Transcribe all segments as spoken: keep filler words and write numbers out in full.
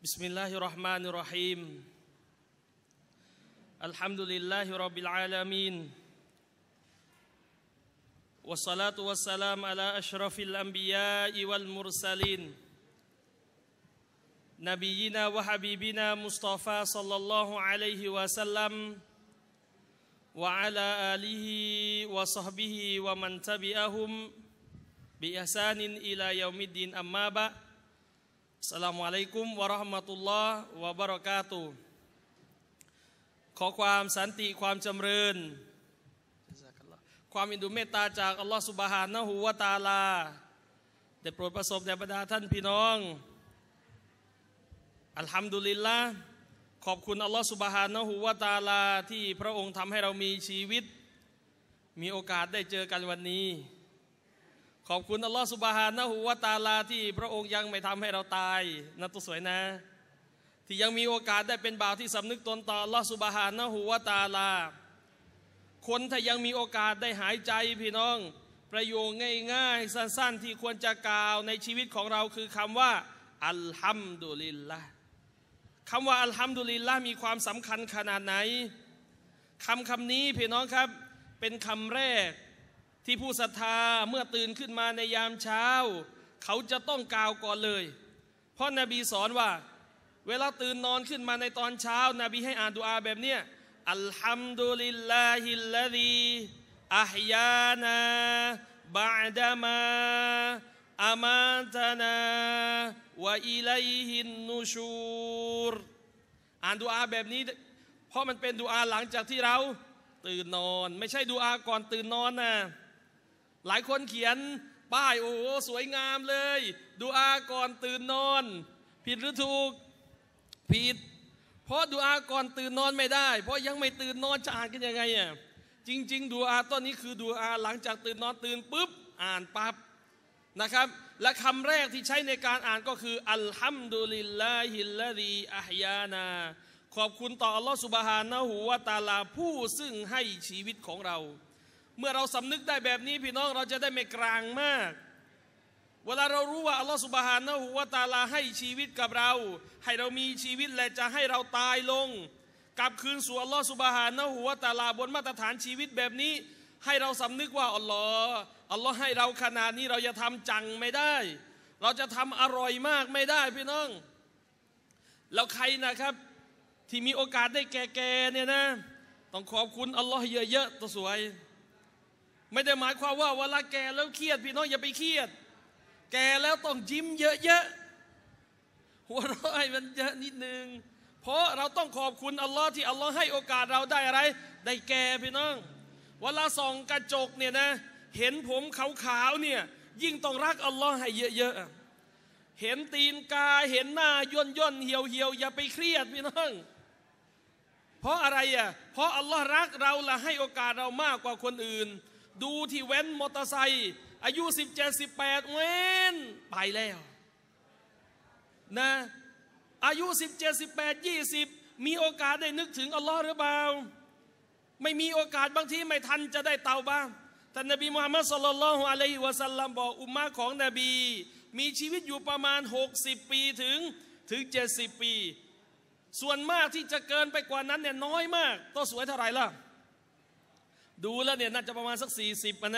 بسم الله الرحمن الرحيم الحمد لله رب العالمين والصلاة والسلام على أشرف الأنبياء والمرسلين نبينا وحبيبنا مصطفى صلى الله عليه وسلم وعلى آله وصحبه ومن تبعهم بإحسان إلى يوم الدين أما بعد Assalamualaikum warahmatullahi wabarakatuhขอความสันติความจำเริญความอินดูเมตตาจากอัลลอฮฺซุบฮานะฮูวะตะอาลาได้โปรดประสบแด่บรรดาท่านพี่น้องอัลฮัมดุลิลละห์ขอบคุณอัลลอฮฺซุบฮานะฮูวะตะอาลาที่พระองค์ทำให้เรามีชีวิตมีโอกาสได้เจอกันวันนี้ขอบคุณอัลลอฮฺซุบฮานะฮูวะตะอาลาที่พระองค์ยังไม่ทำให้เราตายนะตัวสวยนะที่ยังมีโอกาสได้เป็นบ่าวที่สำนึกตนต่ออัลลอฮฺซุบฮานะฮูวะตะอาลาคนถ้ายังมีโอกาสได้หายใจพี่น้องประโยคง่ายๆสั้นๆที่ควรจะกล่าวในชีวิตของเราคือคำว่าอัลฮัมดุลิลละห์คำว่าอัลฮัมดุลิลละห์มีความสำคัญขนาดไหนคำคำนี้พี่น้องครับเป็นคำแรกที่ผู้ศรัทธาเมื่อตื่นขึ้นมาในยามเช้าเขาจะต้องกล่าวก่อนเลยเพราะนบีสอนว่าเวลาตื่นนอนขึ้นมาในตอนเช้านบีให้อ่านดุอาแบบเนี้ยอัลฮัมดุลิลลาฮิลลาซีอะฮยานาบะอ์ดะมาอะมาตะนาวะอิลัยฮินนูชูรอ่านดุอาแบบนี้เพราะมันเป็นดุอาหลังจากที่เราตื่นนอนไม่ใช่ดุอาก่อนตื่นนอนนะหลายคนเขียนป้ายโอ้โหสวยงามเลยดุอาก่อนตื่นนอนผิดหรือถูกผิดเพราะดุอาก่อนตื่นนอนไม่ได้เพราะยังไม่ตื่นนอนจะอ่านกันยังไงอ่ะจริงๆดุอาต้นนี้คือดุอาหลังจากตื่นนอนตื่นปุ๊บอ่านปั๊บนะครับและคำแรกที่ใช้ในการอ่านก็คืออัลฮัมดุลิลลาฮิลลาซีอะฮยานาขอบคุณต่ออัลลอฮฺซุบฮานะฮูวะตะอาลาผู้ซึ่งให้ชีวิตของเราเมื่อเราสำนึกได้แบบนี้พี่น้องเราจะได้ไม่กลางมากเวลาเรารู้ว่าอัลลอฮฺซุบฮานะฮูวะตะอาลาให้ชีวิตกับเราให้เรามีชีวิตและจะให้เราตายลงกลับคืนสู่อัลลอฮฺซุบฮานะฮูวะตะอาลาบนมาตรฐานชีวิตแบบนี้ให้เราสำนึกว่าอัลลอฮฺอัลลอฮฺให้เราขนาดนี้เราจะทำจังไม่ได้เราจะทำอร่อยมากไม่ได้พี่น้องแล้วใครนะครับที่มีโอกาสได้แก่ๆเนี่ยนะต้องขอบคุณอัลลอฮ์เยอะๆตัวสวยไม่ได้หมายความว่าเวลาแก่แล้วเครียดพี่น้องอย่าไปเครียดแก่แล้วต้องยิ้มเยอะๆหัวเราะให้มันเยอะนิดนึงเพราะเราต้องขอบคุณอัลลอฮ์ที่อัลลอฮ์ให้โอกาสเราได้อะไรได้แก่พี่น้องเวลาส่องกระจกเนี่ยนะเห็นผมขาวๆเนี่ยยิ่งต้องรักอัลลอฮ์ให้เยอะๆเห็นตีนกาเห็นหน้าย่นย่นเหี่ยวเหี่ยวอย่าไปเครียดพี่น้องเพราะอะไรอ่ะเพราะอัลลอฮ์รักเราและให้โอกาสเรามากกว่าคนอื่นดูที่แว้นมอเตอร์ไซค์อายุสิบเจ็ดสิบแปดเว้นไปแล้วนะอายุสิบเจ็ดสิบแปดยี่สิบมีโอกาสได้นึกถึงอัลลอฮ์หรือเปล่าไม่มีโอกาสบางทีไม่ทันจะได้เตาบ้างท่านนบีมุฮัมมัดศ็อลลัลลอฮุอะลัยฮิวะซัลลัมบอกอุมมะของนบีมีชีวิตอยู่ประมาณหกสิบปีถึงถึงเจ็ดสิบปีส่วนมากที่จะเกินไปกว่านั้นเนี่ยน้อยมากตัวสวยเท่าไหร่ล่ะดูแล้วเนี่ยน่าจะประมาณสักสี่สิบนะ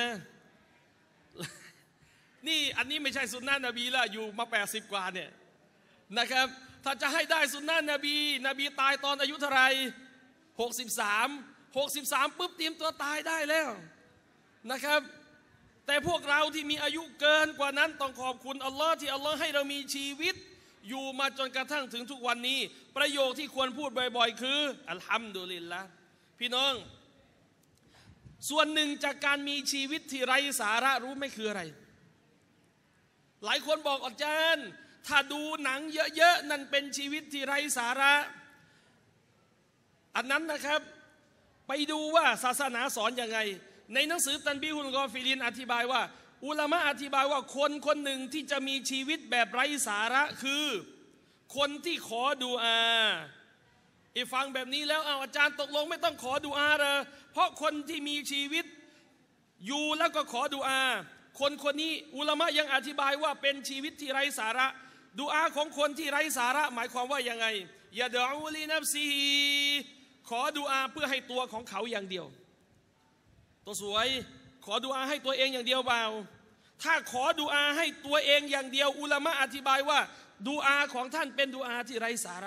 นี่อันนี้ไม่ใช่สุนนะนบีละอยู่มาแปดสิบกว่าเนี่ยนะครับถ้าจะให้ได้สุนนะนบีนบีตายตอนอายุเท่าไหร่หกสิบสามหกสิบสามปุ๊บเตรียมตัวตายได้แล้วนะครับแต่พวกเราที่มีอายุเกินกว่านั้นต้องขอบคุณอัลลอฮ์ที่อัลลอฮ์ให้เรามีชีวิตอยู่มาจนกระทั่งถึงทุกวันนี้ประโยคที่ควรพูดบ่อยๆคืออัลฮัมดุลิลละห์พี่น้องส่วนหนึ่งจากการมีชีวิตที่ไร้สาระรู้ไหมคืออะไรหลายคนบอกอาจารย์ถ้าดูหนังเยอะๆนั่นเป็นชีวิตที่ไร้สาระอันนั้นนะครับไปดูว่าศาสนาสอนยังไงในหนังสือตันบีฮุลกอฟิลินอธิบายว่าอุลามะอธิบายว่าคนคนหนึ่งที่จะมีชีวิตแบบไร้สาระคือคนที่ขอดุอาไอ้ฟังแบบนี้แล้วเอาอาจารย์ตกลงไม่ต้องขอดุอาเลยเพราะคนที่มีชีวิตอยู่แล้วก็ขอดุอาคนคนนี้อุลามะยังอธิบายว่าเป็นชีวิตที่ไร้สาระดุอาของคนที่ไร้สาระหมายความว่ายังไงยะดะอูลินัฟซีฮีขอดุอาเพื่อให้ตัวของเขาอย่างเดียวตัวสวยขอดุอาให้ตัวเองอย่างเดียวเปล่าถ้าขอดุอาให้ตัวเองอย่างเดียวอุลามะอธิบายว่าดุอาของท่านเป็นดุอาที่ไร้สาระ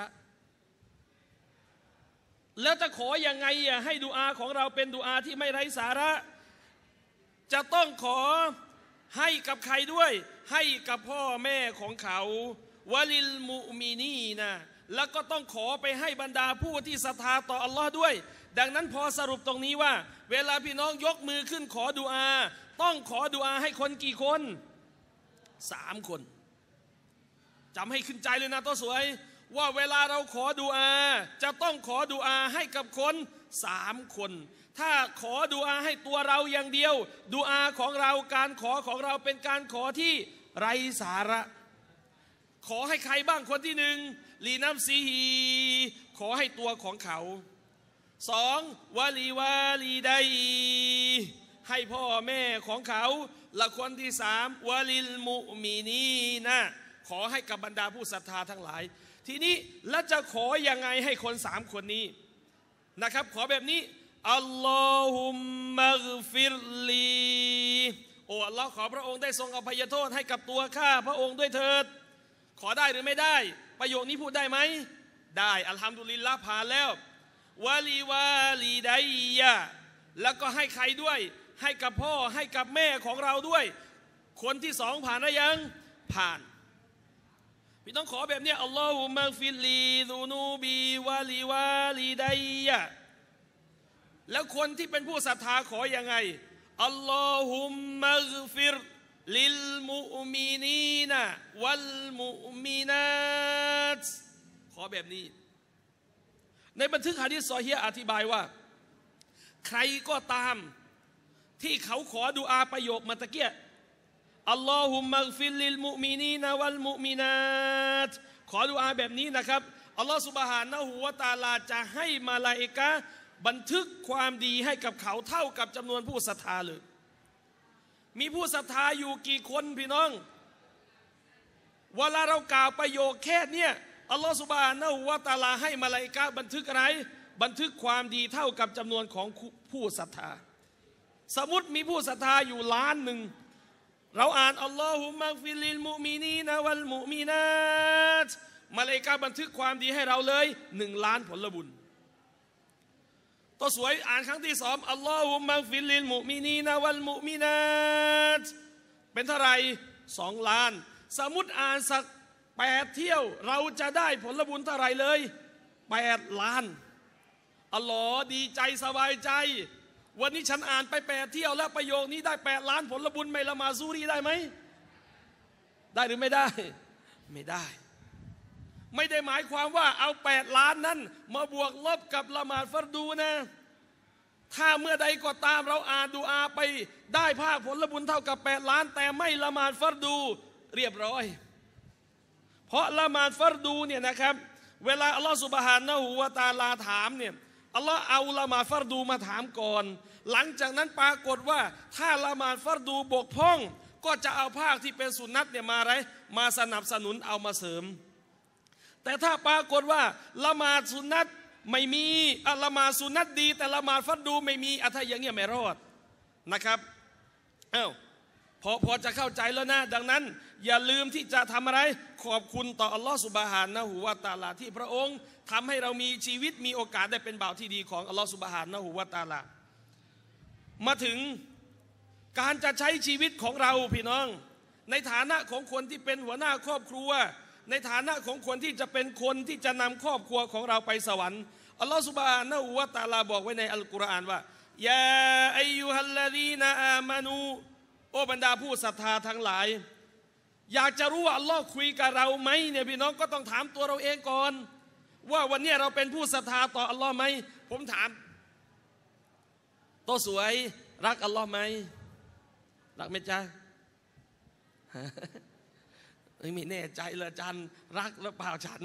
แล้วจะขอยังไงอ่ะให้ดุอาของเราเป็นดุอาที่ไม่ไร้สาระจะต้องขอให้กับใครด้วยให้กับพ่อแม่ของเขาวะลิลมุมินีนะแล้วก็ต้องขอไปให้บรรดาผู้ที่ศรัทธาต่ออัลลอฮ์ด้วยดังนั้นพอสรุปตรงนี้ว่าเวลาพี่น้องยกมือขึ้นขอดุอาต้องขอดุอาให้คนกี่คนสามคนจำให้ขึ้นใจเลยนะตัวสวยว่าเวลาเราขอดุอาจะต้องขอดุอาให้กับคนสามคนถ้าขอดุอาให้ตัวเราอย่างเดียวดุอาของเราการขอของเราเป็นการขอที่ไร้สาระขอให้ใครบ้างคนที่หนึ่งลีนัมซีฮีขอให้ตัวของเขาสองวาลีวาลีไดให้พ่อแม่ของเขาและคนที่สามวาลิลมุมินีนะขอให้กับบรรดาผู้ศรัทธาทั้งหลายทีนี้แล้วจะขอยังไงให้คนสามคนนี้นะครับขอแบบนี้อัลลอฮุมมัฆฟิรลีโอ้อัลลอฮ์ขอพระองค์ได้ทรงอภัยโทษให้กับตัวข้าพระองค์ด้วยเถิดขอได้หรือไม่ได้ประโยคนี้พูดได้ไหมได้อัลฮัมดุลิลละห์ผ่านแล้ววาลีวาลีไดยะแล้วก็ให้ใครด้วยให้กับพ่อให้กับแม่ของเราด้วยคนที่สองผ่านหรือยังผ่านพี่ต้องขอแบบนี้อัลลอฮุมัฆฟิรลีซูนูบีวาลีวาลีไดยะแล้วคนที่เป็นผู้ศรัทธาขอยังไงอัลลอฮุมัฆฟิรลิลมุมินีนะวัลมุมินัตขอแบบนี้ในบันทึกหะดีษซอฮีฮ์อธิบายว่าใครก็ตามที่เขาขอดุอาประโยคเมื่อกี้อัลลอฮุมัฆฟิรลิลมุมินีนะวัลมุมินัตขอดุอาแบบนี้นะครับอัลลอฮฺซุบฮานะฮูวะตะอาลาจะให้มาลาอิกะฮ์บันทึกความดีให้กับเขาเท่ากับจำนวนผู้ศรัทธาเลยมีผู้ศรัทธาอยู่กี่คนพี่น้องเวลาเรากล่าวประโยคแค่เนี้ยอัลลอฮฺซุบฮานะฮูวะตะอาลาให้มาลาอิกะฮ์บันทึกอะไรบันทึกความดีเท่ากับจำนวนของผู้ศรัทธาสมมุติมีผู้ศรัทธาอยู่ล้านหนึ่งเราอ่านอัลลอฮุมัฆฟิรลิลมุมินีนะวัลมุมินัตมาลาอิกะฮ์บันทึกความดีให้เราเลยหนึ่งล้านผลบุญตัวสวยอ่านครั้งที่สองอัลลอฮุมัฆฟิรลิลมุมินีนะวัลมุมินัตเป็นเท่าไหร่สองล้านสมมุติอ่านสักแปดเที่ยวเราจะได้ผลบุญเท่าไหร่เลยแปดล้านอัลลอฮ์ดีใจสบายใจวันนี้ฉันอ่านไปแปดเที่ยวแล้วประโยคนี้ได้แปดล้านผลบุญไม่ละหมาดซูรีได้ไหมได้หรือไม่ได้ไม่ได้ไม่ได้หมายความว่าเอาแปดล้านนั้นมาบวกลบกับละหมาดฟัรดูนะถ้าเมื่อใดก็ตามเราอ่านดุอาไปได้ภาคผลบุญเท่ากับแปดล้านแต่ไม่ละหมาดฟัรดูเรียบร้อยเพราะละหมาดฟัรดูเนี่ยนะครับเวลาอัลลอฮฺซุบฮานะฮูวะตะอาลาถามเนี่ยอัลลอฮ์เอาละหมาดฟัรดูมาถามก่อนหลังจากนั้นปรากฏว่าถ้าละหมาดฟัรดูบกพร่องก็จะเอาภาคที่เป็นสุนนัตเนี่ยมาอะไรมาสนับสนุนเอามาเสริมแต่ถ้าปรากฏว่าละหมาดสุนนัตไม่มีอะละหมาดสุนนัตดีแต่ละหมาดฟัรดูไม่มีอะถ้าอย่างเงี้ยไม่รอดนะครับอ้าวพอพอจะเข้าใจแล้วนะดังนั้นอย่าลืมที่จะทำอะไรขอบคุณต่ออัลลอฮฺซุบฮานะฮูวะตะอาลาที่พระองค์ทำให้เรามีชีวิตมีโอกาสได้เป็นบ่าวที่ดีของอัลลอฮฺซุบฮานะฮูวะตะอาลามาถึงการจะใช้ชีวิตของเราพี่น้องในฐานะของคนที่เป็นหัวหน้าครอบครัวในฐานะของคนที่จะเป็นคนที่จะนำครอบครัวของเราไปสวรรค์อัลลอฮฺซุบฮานะฮูวะตะอาลาบอกไว้ในอัลกุรอานว่ายาอัยยูฮัลลดีนอามานูโอ้บรรดาผู้ศรัทธาทั้งหลายอยากจะรู้ว่าอัลลอฮ์คุยกับเราไหมเนี่ยพี่น้องก็ต้องถามตัวเราเองก่อนว่าวันนี้เราเป็นผู้ศรัทธาต่ออัลลอฮ์ไหมผมถามตัวสวยรักอัลลอฮ์ไหมรักไหมจ๊ะไม่แน่ใจเลยจันรักหรือเปล่าฉัน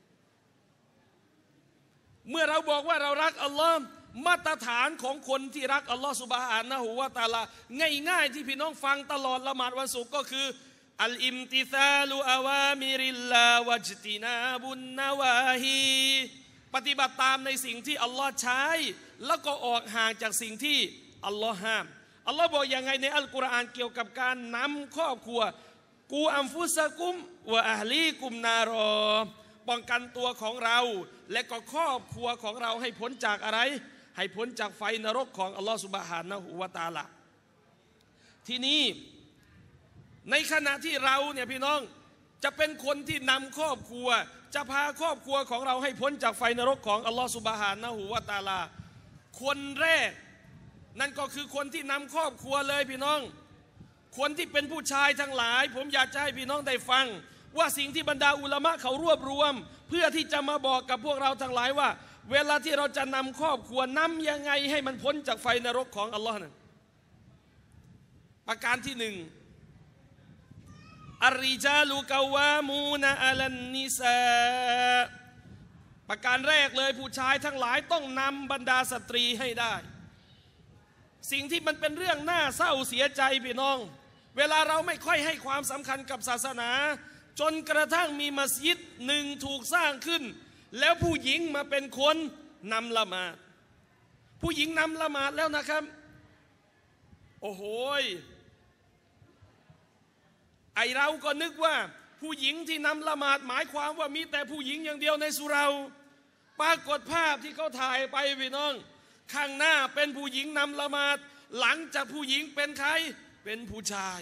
เมื่อเราบอกว่าเรารักอัลลอฮ์มาตรฐานของคนที่รักอัลลอฮ์ซุบฮานะฮูวะตะอาลาง่ายๆที่พี่น้องฟังตลอดละหมาดวันศุกร์ก็คืออัลอิมติซาลุอาวามิริลลาวัจตินาบุนนาวาฮีปฏิบัติตามในสิ่งที่อัลลอฮ์ใช้แล้วก็ออกห่างจากสิ่งที่อัลลอฮ์ห้ามอัลลอฮ์บอกยังไงในอัลกุรอานเกี่ยวกับการนำครอบครัวกูอัมฟุสะกุมวะอะห์ลีกุมนารอป้องกันตัวของเราและก็ครอบครัวของเราให้พ้นจากอะไรให้พ้นจากไฟนรกของอัลลอฮ์ซุบฮานะฮูวะตะอาลาที่นี่ในขณะที่เราเนี่ยพี่น้องจะเป็นคนที่นำครอบครัวจะพาครอบครัวของเราให้พ้นจากไฟนรกของอัลลอฮฺซุบฮานะฮูวะตะอาลาคนแรกนั่นก็คือคนที่นำครอบครัวเลยพี่น้องคนที่เป็นผู้ชายทั้งหลายผมอยากจะให้พี่น้องได้ฟังว่าสิ่งที่บรรดาอุลามะเขารวบรวมเพื่อที่จะมาบอกกับพวกเราทั้งหลายว่าเวลาที่เราจะนำครอบครัวนำยังไงให้มันพ้นจากไฟนรกของอัลลอฮ์นั้นประการที่หนึ่งอัรริจาลุกาวามูนอะลันนิซาประการแรกเลยผู้ชายทั้งหลายต้องนำบรรดาสตรีให้ได้สิ่งที่มันเป็นเรื่องน่าเศร้าเสียใจพี่น้องเวลาเราไม่ค่อยให้ความสำคัญกับศาสนาจนกระทั่งมีมัสยิดหนึ่งถูกสร้างขึ้นแล้วผู้หญิงมาเป็นคนนำละหมาดผู้หญิงนำละหมาดแล้วนะครับโอ้โหไอเราก็นึกว่าผู้หญิงที่นำละหมาดหมายความว่ามีแต่ผู้หญิงอย่างเดียวในสุเราปรากฏภาพที่เขาถ่ายไปพี่น้องข้างหน้าเป็นผู้หญิงนำละหมาดหลังจากผู้หญิงเป็นใครเป็นผู้ชาย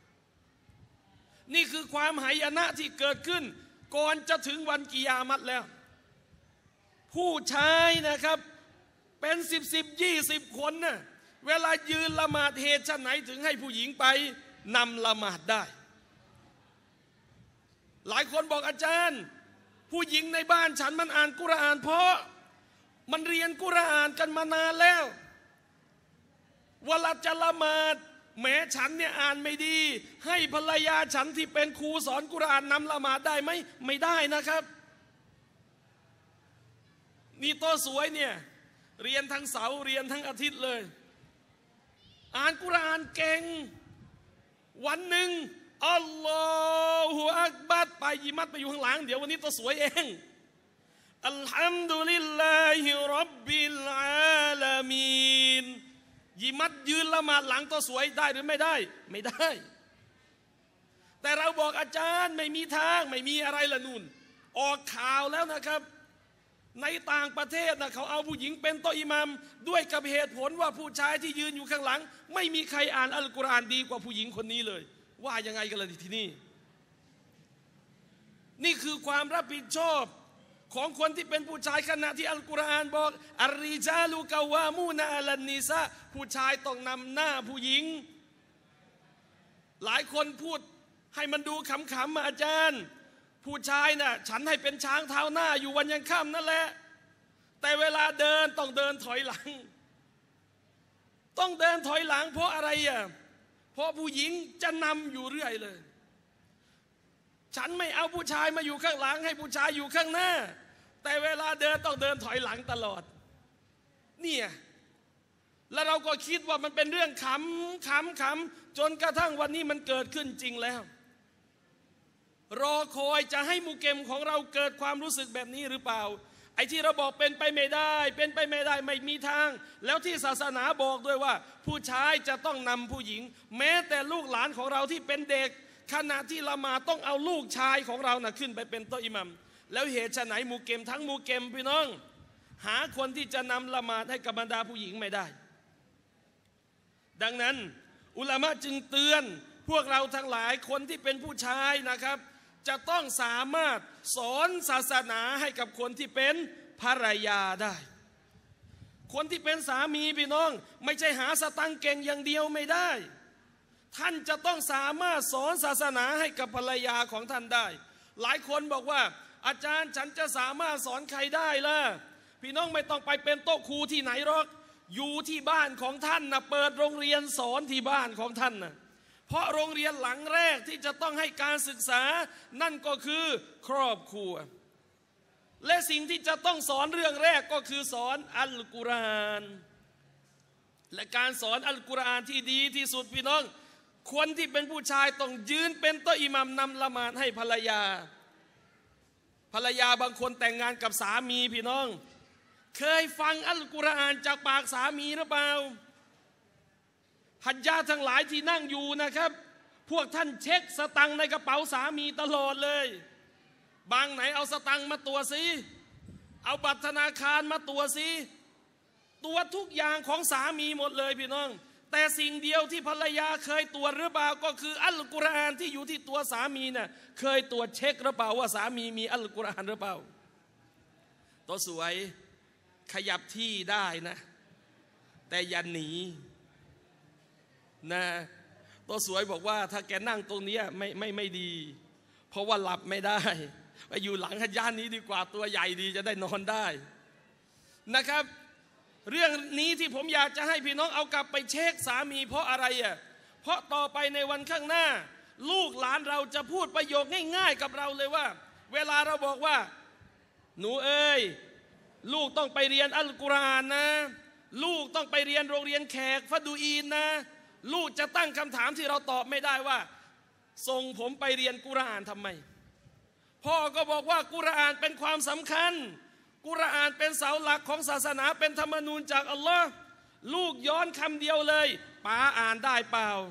นี่คือความหายนะที่เกิดขึ้นก่อนจะถึงวันกิยามัตแล้วผู้ชายนะครับเป็นสิบสิบยี่สิบคนนะเวลายืนละหมาดเหตุไหนถึงให้ผู้หญิงไปนำละหมาดได้หลายคนบอกอาจารย์ผู้หญิงในบ้านฉันมันอ่านกุรอานเพราะมันเรียนกุรอานกันมานานแล้วเวลาจะละหมาดแม้ฉันเนี่ยอ่านไม่ดีให้ภรรยาฉันที่เป็นครูสอนกุรอานนำละหมาดได้ไหมไม่ได้นะครับนี่โตสวยเนี่ยเรียนทั้งเสาร์เรียนทั้งอาทิตย์เลยอ่านกุรอานเก่งวันหนึ่งอัลลอฮฺอักบัรไปยิมัดไปอยู่ข้างหลังเดี๋ยววันนี้ตัวสวยเองอัลฮัมดุลิลลาฮิรับบิลอาลามีนยิมัดยืนละหมาดหลังตัวสวยได้หรือไม่ได้ไม่ได้แต่เราบอกอาจารย์ไม่มีทางไม่มีอะไรละนู่นออกข่าวแล้วนะครับในต่างประเทศนะเขาเอาผู้หญิงเป็นโต๊ะอิหมัมด้วยกับเหตุผลว่าผู้ชายที่ยืนอยู่ข้างหลังไม่มีใครอ่านอัลกุรอานดีกว่าผู้หญิงคนนี้เลยว่ายังไงกันล่ะที่นี่นี่คือความรับผิดชอบของคนที่เป็นผู้ชายขณะที่อัลกุรอานบอกอัรริจาลุกาวามูนอะลันนิซาผู้ชายต้องนำหน้าผู้หญิงหลายคนพูดให้มันดูขำๆมาอาจารย์ผู้ชายน่ะฉันให้เป็นช้างเท้าหน้าอยู่วันยังค่ำนั่นแหละแต่เวลาเดินต้องเดินถอยหลังต้องเดินถอยหลังเพราะอะไรอ่ะเพราะผู้หญิงจะนำอยู่เรื่อยเลยฉันไม่เอาผู้ชายมาอยู่ข้างหลังให้ผู้ชายอยู่ข้างหน้าแต่เวลาเดินต้องเดินถอยหลังตลอดเนี่ยแล้วเราก็คิดว่ามันเป็นเรื่องขำขำขำจนกระทั่งวันนี้มันเกิดขึ้นจริงแล้วรอคอยจะให้มุเกมของเราเกิดความรู้สึกแบบนี้หรือเปล่าไอ้ที่เราบอกเป็นไปไม่ได้เป็นไปไม่ได้ไม่มีทางแล้วที่ศาสนาบอกด้วยว่าผู้ชายจะต้องนำผู้หญิงแม้แต่ลูกหลานของเราที่เป็นเด็กขณะที่ละหมาดต้องเอาลูกชายของเรานะขึ้นไปเป็นโต๊ะอิหมัมแล้วเหตุไหนมุเกมทั้งมุเกมพี่น้องหาคนที่จะนำละหมาดให้กับบรรดาผู้หญิงไม่ได้ดังนั้นอุลามะจึงเตือนพวกเราทั้งหลายคนที่เป็นผู้ชายนะครับจะต้องสามารถสอนศาสนาให้กับคนที่เป็นภรรยาได้คนที่เป็นสามีพี่น้องไม่ใช่หาสตังค์เก่งอย่างเดียวไม่ได้ท่านจะต้องสามารถสอนศาสนาให้กับภรรยาของท่านได้หลายคนบอกว่าอาจารย์ฉันจะสามารถสอนใครได้ล่ะพี่น้องไม่ต้องไปเป็นโต๊ะครูที่ไหนหรอกอยู่ที่บ้านของท่านนะเปิดโรงเรียนสอนที่บ้านของท่านนะเพราะโรงเรียนหลังแรกที่จะต้องให้การศึกษานั่นก็คือครอบครัวและสิ่งที่จะต้องสอนเรื่องแรกก็คือสอนอัลกุรอานและการสอนอัลกุรอานที่ดีที่สุดพี่น้องคนที่เป็นผู้ชายต้องยืนเป็นโต๊ะอิหมัมนำละหมาดให้ภรรยาภรรยาบางคนแต่งงานกับสามีพี่น้องเคยฟังอัลกุรอานจากปากสามีหรือเปล่าฮัจญาทั้งหลายที่นั่งอยู่นะครับพวกท่านเช็คสตังค์ในกระเป๋าสามีตลอดเลยบางไหนเอาสตังค์มาตัวสิเอาบัตรธนาคารมาตัวสิตัวทุกอย่างของสามีหมดเลยพี่น้องแต่สิ่งเดียวที่ภรรยาเคยตรวจหรือเปล่าก็คืออัลกุรอานที่อยู่ที่ตัวสามีน่ะเคยตรวจเช็คหรือเปล่าว่าสามีมีอัลกุรอานหรือเปล่าตัวสวยขยับที่ได้นะแต่อย่าหนีนะตัวสวยบอกว่าถ้าแกนั่งตรงนี้ไม่ไม่ไม่ดีเพราะว่าหลับไม่ได้ไปอยู่หลังฮัจญานี้ดีกว่าตัวใหญ่ดีจะได้นอนได้นะครับเรื่องนี้ที่ผมอยากจะให้พี่น้องเอากลับไปเช็คสามีเพราะอะไรอ่ะเพราะต่อไปในวันข้างหน้าลูกหลานเราจะพูดประโยคง่ายๆกับเราเลยว่าเวลาเราบอกว่าหนูเอ้ยลูกต้องไปเรียนอัลกุรอานนะลูกต้องไปเรียนโรงเรียนแขกฟัดูอีนนะลูกจะตั้งคำถามที่เราตอบไม่ได้ว่าส่งผมไปเรียนกุรอานทำไมพ่อก็บอกว่ากุรอานเป็นความสำคัญกุรอานเป็นเสาหลักของศาสนาเป็นธรรมนูญจากอัลลอฮ์ลูกย้อนคำเดียวเลยป๋าอ่านได้เปล่า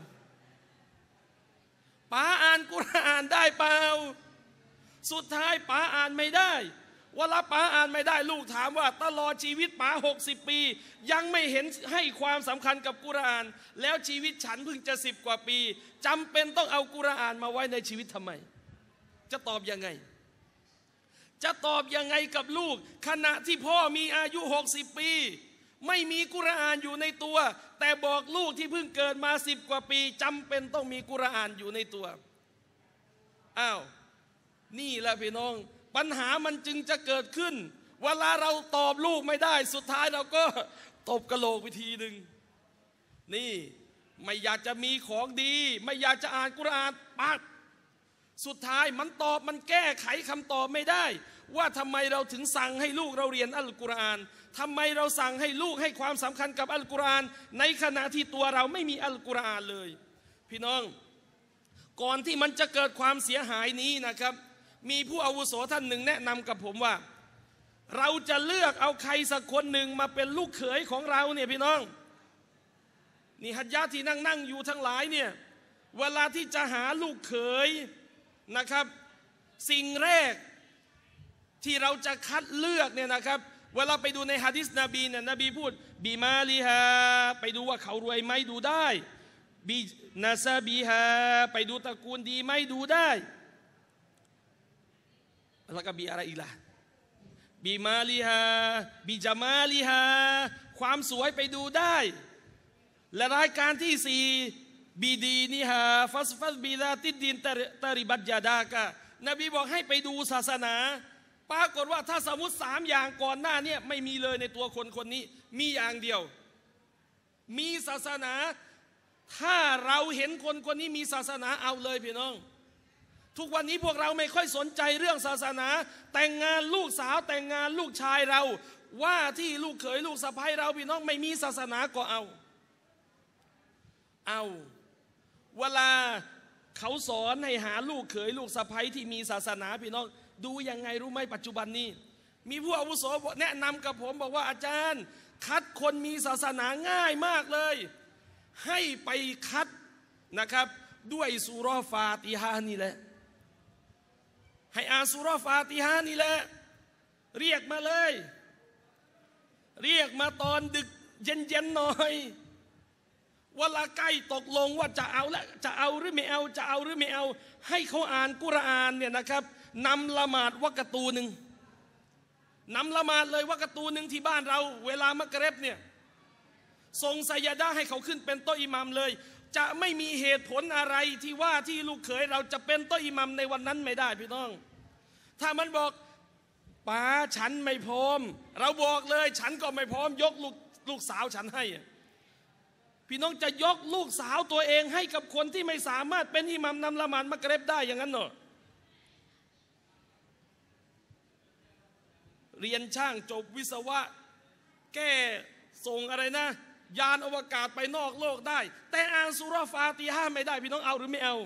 ป๋าอ่านกุรอานได้เปล่าสุดท้ายป๋าอ่านไม่ได้เวลาป๋าอ่านไม่ได้ลูกถามว่าตลอดชีวิตป๋าหกสิบปียังไม่เห็นให้ความสำคัญกับกุรอานแล้วชีวิตฉันเพิ่งจะสิบกว่าปีจำเป็นต้องเอากุรอานมาไว้ในชีวิตทำไมจะตอบยังไงจะตอบยังไงกับลูกขณะที่พ่อมีอายุหกสิบปีไม่มีกุรอานอยู่ในตัวแต่บอกลูกที่เพิ่งเกิดมาสิบกว่าปีจำเป็นต้องมีกุรอานอยู่ในตัวอ้าวนี่แหละพี่น้องปัญหามันจึงจะเกิดขึ้นเวลาเราตอบลูกไม่ได้สุดท้ายเราก็ตบกระโหลกไปทีหนึ่งนี่ไม่อยากจะมีของดีไม่อยากจะอ่านกุรอานปักสุดท้ายมันตอบมันแก้ไขคำตอบไม่ได้ว่าทำไมเราถึงสั่งให้ลูกเราเรียนอัลกุรอานทำไมเราสั่งให้ลูกให้ความสำคัญกับอัลกุรอานในขณะที่ตัวเราไม่มีอัลกุรอานเลยพี่น้องก่อนที่มันจะเกิดความเสียหายนี้นะครับมีผู้อาวุโสท่านหนึ่งแนะนำกับผมว่าเราจะเลือกเอาใครสักคนหนึ่งมาเป็นลูกเขยของเราเนี่ยพี่น้องนี่ฮัจญาที่นั่งนั่งอยู่ทั้งหลายเนี่ยเวลาที่จะหาลูกเขยนะครับสิ่งแรกที่เราจะคัดเลือกเนี่ยนะครับเวลาไปดูในหะดีษนบีเนี่ยนบีพูดบีมาลิฮาไปดูว่าเขารวยไหมดูได้บีนาซาบีฮาไปดูตระกูลดีไหมดูได้แล้วก็บีอะไรอีกล่ะบีมาลิฮาบีจามาลิฮาความสวยไปดูได้และรายการที่สี่บีดีนิฮาฟัสฟัสบีดาติดดินตาริบัตยาดากะนบีบอกให้ไปดูศาสนาปรากฏว่าถ้าสมมติสามอย่างก่อนหน้านี้ไม่มีเลยในตัวคนคนนี้มีอย่างเดียวมีศาสนาถ้าเราเห็นคนคนนี้มีศาสนาเอาเลยพี่น้องทุกวันนี้พวกเราไม่ค่อยสนใจเรื่องศาสนาแต่งงานลูกสาวแต่งงานลูกชายเราว่าที่ลูกเขยลูกสะใภ้เราพี่น้องไม่มีศาสนาก็เอาเอาเวลาเขาสอนให้หาลูกเขยลูกสะใภ้ที่มีศาสนาพี่น้องดูยังไงรู้ไหมปัจจุบันนี้มีผู้อาวุโสแนะนำกับผมบอกว่าอาจารย์คัดคนมีศาสนาง่ายมากเลยให้ไปคัดนะครับด้วยซูเราะห์ฟาติฮะห์นี่แหละให้อ่านซูเราะห์ฟาติฮะห์นี่แหละเรียกมาเลยเรียกมาตอนดึกเย็นๆหน่อยเวลาใกล้ตกลงว่าจะเอาและจะเอาหรือไม่เอาจะเอาหรือไม่เอาให้เขาอ่านกุรอานเนี่ยนะครับนำละหมาดวักตูหนึ่งนำละหมาดเลยวักตูหนึ่งที่บ้านเราเวลามะกริบเนี่ยส่งไซยาดะห์ให้เขาขึ้นเป็นโต๊ะอิหมัมเลยจะไม่มีเหตุผลอะไรที่ว่าที่ลูกเขยเราจะเป็นโต๊ะอิหมัมในวันนั้นไม่ได้พี่น้องถ้ามันบอกป้าฉันไม่พร้อมเราบอกเลยฉันก็ไม่พร้อมยกลูกลูกสาวฉันให้พี่น้องจะยกลูกสาวตัวเองให้กับคนที่ไม่สามารถเป็นอิหมัมนำละหมาดมะกริบได้อย่างนั้นเหรอเรียนช่างจบวิศวะแก้ส่งอะไรนะยานอวกาศไปนอกโลกได้แต่อ่านซูเราะห์ฟาติฮะห์ไม่ได้พี่น้องเอาหรือไม่เอา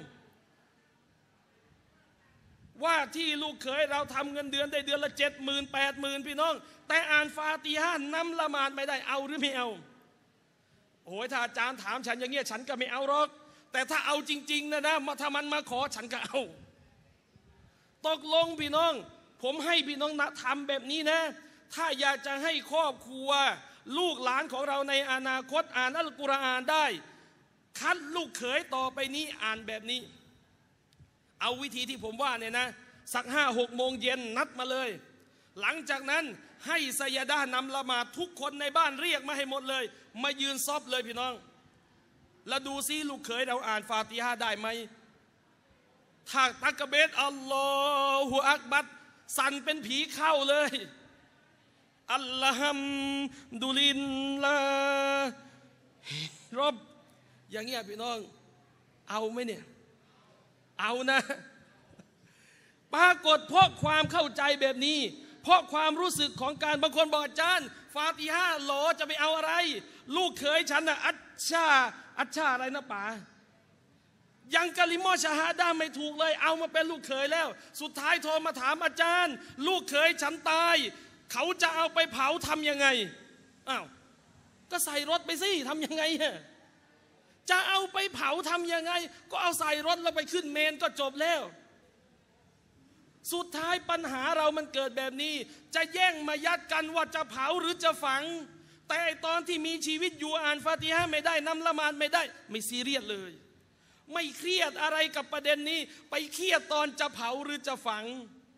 ว่าที่ลูกเขยเราทำเงินเดือนได้เดือนละเจ็ดหมื่นแปดหมื่นพี่น้องแต่อ่านฟาติฮะห์นำละหมาดไม่ได้เอาหรือไม่เอาโอ้ยถ้าอาจารย์ถามฉันอย่างเงี้ยฉันก็ไม่เอาหรอกแต่ถ้าเอาจริงๆนะนะถ้ามันมาขอฉันก็เอาตกลงพี่น้องผมให้พี่น้องนะทำแบบนี้นะถ้าอยากจะให้ครอบครัวลูกหลานของเราในอนาคตอ่านอัลกุรอานได้คัดลูกเขยต่อไปนี้อ่านแบบนี้เอาวิธีที่ผมว่าเนี่ยนะสักห้าหกโมงเย็นนัดมาเลยหลังจากนั้นให้ไซยะดะห์นำละหมาดทุกคนในบ้านเรียกมาให้หมดเลยมายืนซอบเลยพี่น้องแล้วดูซิลูกเขยเราอ่านฟาติฮะห์ได้ไหมถ้าตักเบรอัลลอฮุอักบัรสั่นเป็นผีเข้าเลยอัลลอฮัมดุลิลลาฮิรอบอย่างเงี้ยพี่น้องเอาไหมเนี่ยเอานะปรากฏเพราะความเข้าใจแบบนี้เพราะความรู้สึกของการบางคนบอกอาจารย์ฟาติฮะห์หรอจะไปเอาอะไรลูกเขยฉันน่ะอัชชาอัชชาอะไรนะป๋ายังกะลิมอชะฮาดะห์ไม่ถูกเลยเอามาเป็นลูกเขยแล้วสุดท้ายโทรมาถามอาจารย์ลูกเขยฉันตายเขาจะเอาไปเผาทำยังไงอ้าวก็ใส่รถไปสิทำยังไงฮะจะเอาไปเผาทำยังไงก็เอาใส่รถแล้วไปขึ้นเมนก็จบแล้วสุดท้ายปัญหาเรามันเกิดแบบนี้จะแย่งมายัดกันว่าจะเผาหรือจะฝังแต่ตอนที่มีชีวิตอยู่อ่านฟาติฮะห์ไม่ได้นำละหมาดไม่ได้ไม่ซีเรียสเลยไม่เครียดอะไรกับประเด็นนี้ไปเครียดตอนจะเผาหรือจะฝัง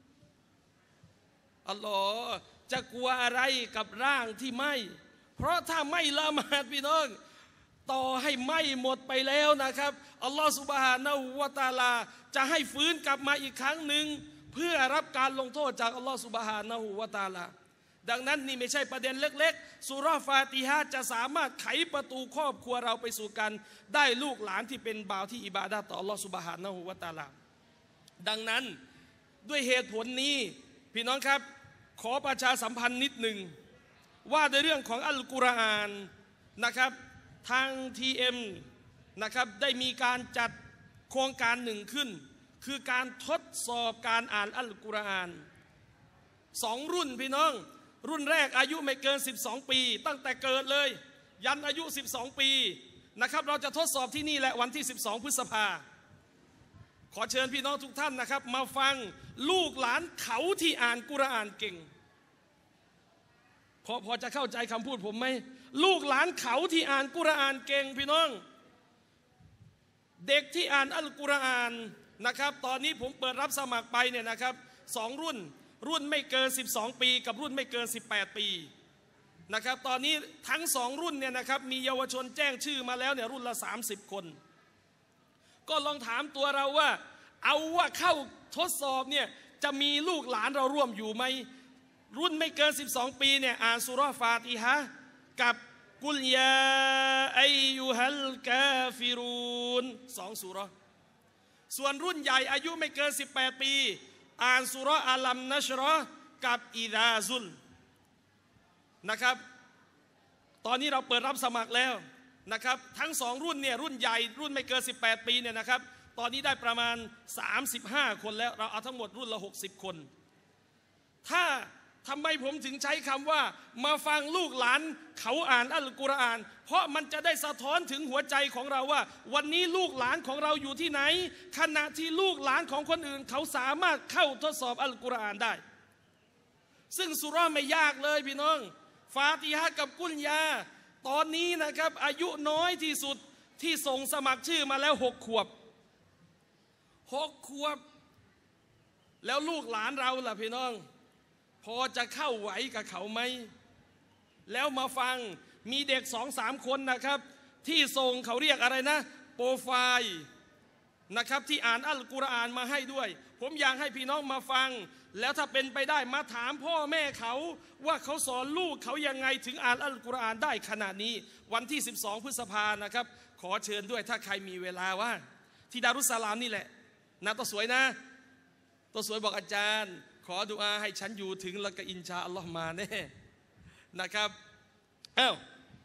อัลลอฮ์จะกลัวอะไรกับร่างที่ไหม้เพราะถ้าไม่ละหมาดพี่น้องต่อให้ไหม้หมดไปแล้วนะครับอัลลอฮ์ซุบฮานะฮูวะตะอาลาจะให้ฟื้นกลับมาอีกครั้งหนึ่งเพื่อรับการลงโทษจากอัลลอฮ์ซุบฮานะฮูวะตะอาลาดังนั้นนี่ไม่ใช่ประเด็นเล็กๆซูเราะห์ฟาติฮะห์จะสามารถไขประตูครอบครัวเราไปสู่กันได้ลูกหลานที่เป็นบ่าวที่อิบาดะห์ต่ออัลลอฮ์ซุบฮานะฮูวะตะอาลาดังนั้นด้วยเหตุผลนี้พี่น้องครับขอประชาสัมพันธ์นิดหนึ่งว่าในเรื่องของอัลกุรอานนะครับทาง ที เอ็ม นะครับได้มีการจัดโครงการหนึ่งขึ้นคือการทดสอบการอ่านอัลกุรอานสองรุ่นพี่น้องรุ่นแรกอายุไม่เกินสิบสองปีตั้งแต่เกิดเลยยันอายุสิบสองปีนะครับเราจะทดสอบที่นี่แหละวันที่สิบสองพฤษภาขอเชิญพี่น้องทุกท่านนะครับมาฟังลูกหลานเขาที่อ่านกุรอานเก่งพอพอจะเข้าใจคำพูดผมไหมลูกหลานเขาที่อ่านกุรอานเก่งพี่น้องเด็กที่อ่านอัลกุรอานนะครับตอนนี้ผมเปิดรับสมัครไปเนี่ยนะครับสองรุ่นรุ่นไม่เกินสิบสองปีกับรุ่นไม่เกินสิบแปดปีนะครับตอนนี้ทั้งสองรุ่นเนี่ยนะครับมีเยาวชนแจ้งชื่อมาแล้วเนี่ยรุ่นละสามสิบคนก็ลองถามตัวเราว่าเอาว่าเข้าทดสอบเนี่ยจะมีลูกหลานเราร่วมอยู่ไหมรุ่นไม่เกินสิบสองปีเนี่ยอ่านซูเราะห์ฟาติฮะห์กับกุลยาอัยยูฮัลกาฟิรูนสองซูเราะห์ส่วนรุ่นใหญ่อายุไม่เกินสิบแปดปีอ่านซูเราะห์อัลัมนัชเราะห์กับอิซาซุลนะครับตอนนี้เราเปิดรับสมัครแล้วนะครับทั้งสองรุ่นเนี่ยรุ่นใหญ่รุ่นไม่เกินสิบแปดปีเนี่ยนะครับตอนนี้ได้ประมาณสามสิบห้าคนแล้วเราเอาทั้งหมดรุ่นละหกสิบคนถ้าทำไมผมถึงใช้คำว่ามาฟังลูกหลานเขาอ่านอัลกุรอานเพราะมันจะได้สะท้อนถึงหัวใจของเราว่าวันนี้ลูกหลานของเราอยู่ที่ไหนขณะที่ลูกหลานของคนอื่นเขาสามารถเข้าทดสอบอัลกุรอานได้ซึ่งซูเราะห์ไม่ยากเลยพี่น้องฟาติฮะห์กับกุลยาตอนนี้นะครับอายุน้อยที่สุดที่ส่งสมัครชื่อมาแล้วหกขวบหกขวบแล้วลูกหลานเราล่ะพี่น้องพอจะเข้าไหวกับเขาไหมแล้วมาฟังมีเด็กสองสามคนนะครับที่ส่งเขาเรียกอะไรนะโปรไฟล์นะครับที่อ่านอัลกุรอานมาให้ด้วยผมอยากให้พี่น้องมาฟังแล้วถ้าเป็นไปได้มาถามพ่อแม่เขาว่าเขาสอนลูกเขายังไงถึงอ่านอัลกุรอานได้ขนาดนี้วันที่สิบสองพฤษภานะครับขอเชิญด้วยถ้าใครมีเวลาว่างที่ดารุสสลามนี่แหละนะตัวสวยนะตัวสวยบอกอาจารย์ขอดุอาให้ฉันอยู่ถึงแล้วก็อินชาอัลลอฮ์มาแน่นะครับอ้าว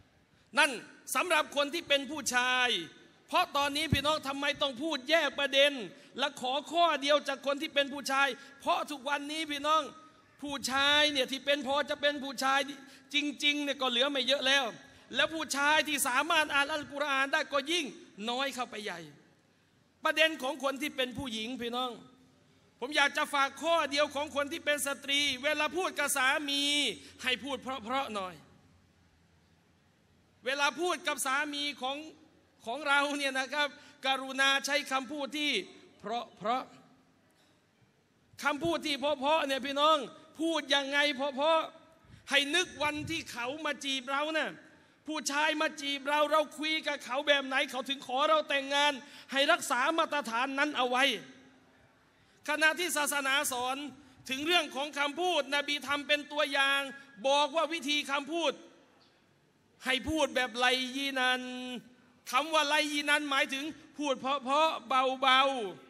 นั่นสำหรับคนที่เป็นผู้ชายเพราะตอนนี้พี่น้องทำไมต้องพูดแยกประเด็นและขอข้อเดียวจากคนที่เป็นผู้ชายเพราะทุกวันนี้พี่น้องผู้ชายเนี่ยที่เป็นพอจะเป็นผู้ชายจริงๆเนี่ยก็เหลือไม่เยอะแล้วแล้วผู้ชายที่สามารถอ่านอัลกุรอานได้ก็ยิ่งน้อยเข้าไปใหญ่ประเด็นของคนที่เป็นผู้หญิงพี่น้องผมอยากจะฝากข้อเดียวของคนที่เป็นสตรีเวลาพูดกับสามีให้พูดเพราะๆหน่อยเวลาพูดกับสามีของของเราเนี่ยนะครับกรุณาใช้คำพูดที่เพราะเพราะคำพูดที่เพราะๆเนี่ยพี่น้องพูดยังไงเพราะๆให้นึกวันที่เขามาจีบเราเนี่ยผู้ชายมาจีบเราเราคุยกับเขาแบบไหนเขาถึงขอเราแต่งงานให้รักษามาตรฐานนั้นเอาไว้ขณะที่ศาสนาสอนถึงเรื่องของคำพูดนบีทำเป็นตัวอย่างบอกว่าวิธีคำพูดให้พูดแบบไลยีนันคำว่าไลยีนันหมายถึงพูดเพราะๆเบา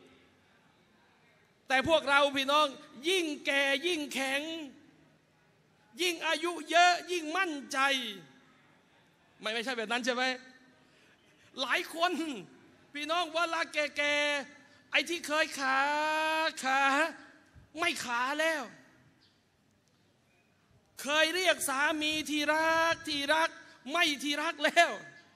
ๆแต่พวกเราพี่น้องยิ่งแก่ยิ่งแข็งยิ่งอายุเยอะยิ่งมั่นใจไม่ไม่ใช่แบบนั้นใช่ไหมหลายคนพี่น้องเวลาแก่ๆไอ้ที่เคยขาขาไม่ขาแล้วเคยเรียกสามีที่รักที่รักไม่ที่รักแล้ว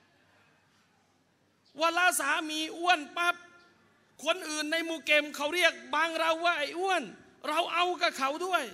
เวลาสามีอ้วนปั๊บคนอื่นในหมู่เกมเขาเรียกบางเราว่าไอ้อ้วนเราเอากับเขาด้วย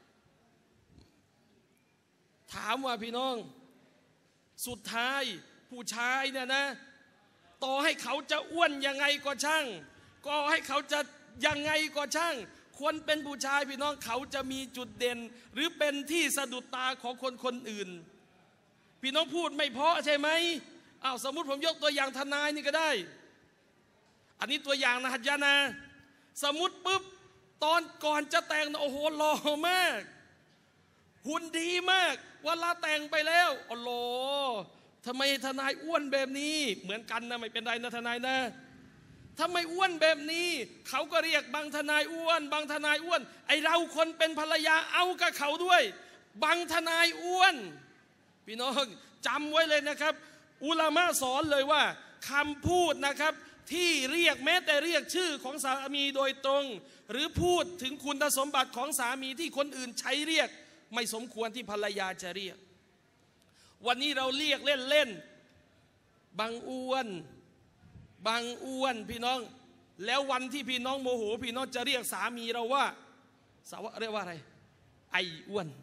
ถามว่าพี่น้องสุดท้ายผู้ชายเนี่ยนะต่อให้เขาจะอ้วนยังไงก็ช่างก็ให้เขาจะยังไงก็ช่างคนเป็นผู้ชายพี่น้องเขาจะมีจุดเด่นหรือเป็นที่สะดุดตาของคนคนอื่นพี่น้องพูดไม่เพราะใช่ไหมอ้าวสมมุติผมยกตัวอย่างทนายนี่ก็ได้อันนี้ตัวอย่างนะฮัจญานะสมมุติปุ๊บตอนก่อนจะแต่งโอ้โหหล่อมากหุ่นดีมากเวลาแต่งไปแล้วอ๋อโหทำไมทนายอ้วนแบบนี้เหมือนกันนะไม่เป็นไรนะทนายนะทำไมอ้วนแบบนี้เขาก็เรียกบางทนายอ้วนบางทนายอ้วนไอเราคนเป็นภรรยาเอากับเขาด้วยบางทนายอ้วนพี่น้องจำไว้เลยนะครับอุลามะสอนเลยว่าคำพูดนะครับที่เรียกแม้แต่เรียกชื่อของสามีโดยตรงหรือพูดถึงคุณสมบัติของสามีที่คนอื่นใช้เรียกไม่สมควรที่ภรรยาจะเรียกวันนี้เราเรียกเล่นๆบางอ้วนบางอ้วนพี่น้องแล้ววันที่พี่น้องโมโหพี่น้องจะเรียกสามีเราว่าสาวะเรียกว่าอะไรไอ้อ้วน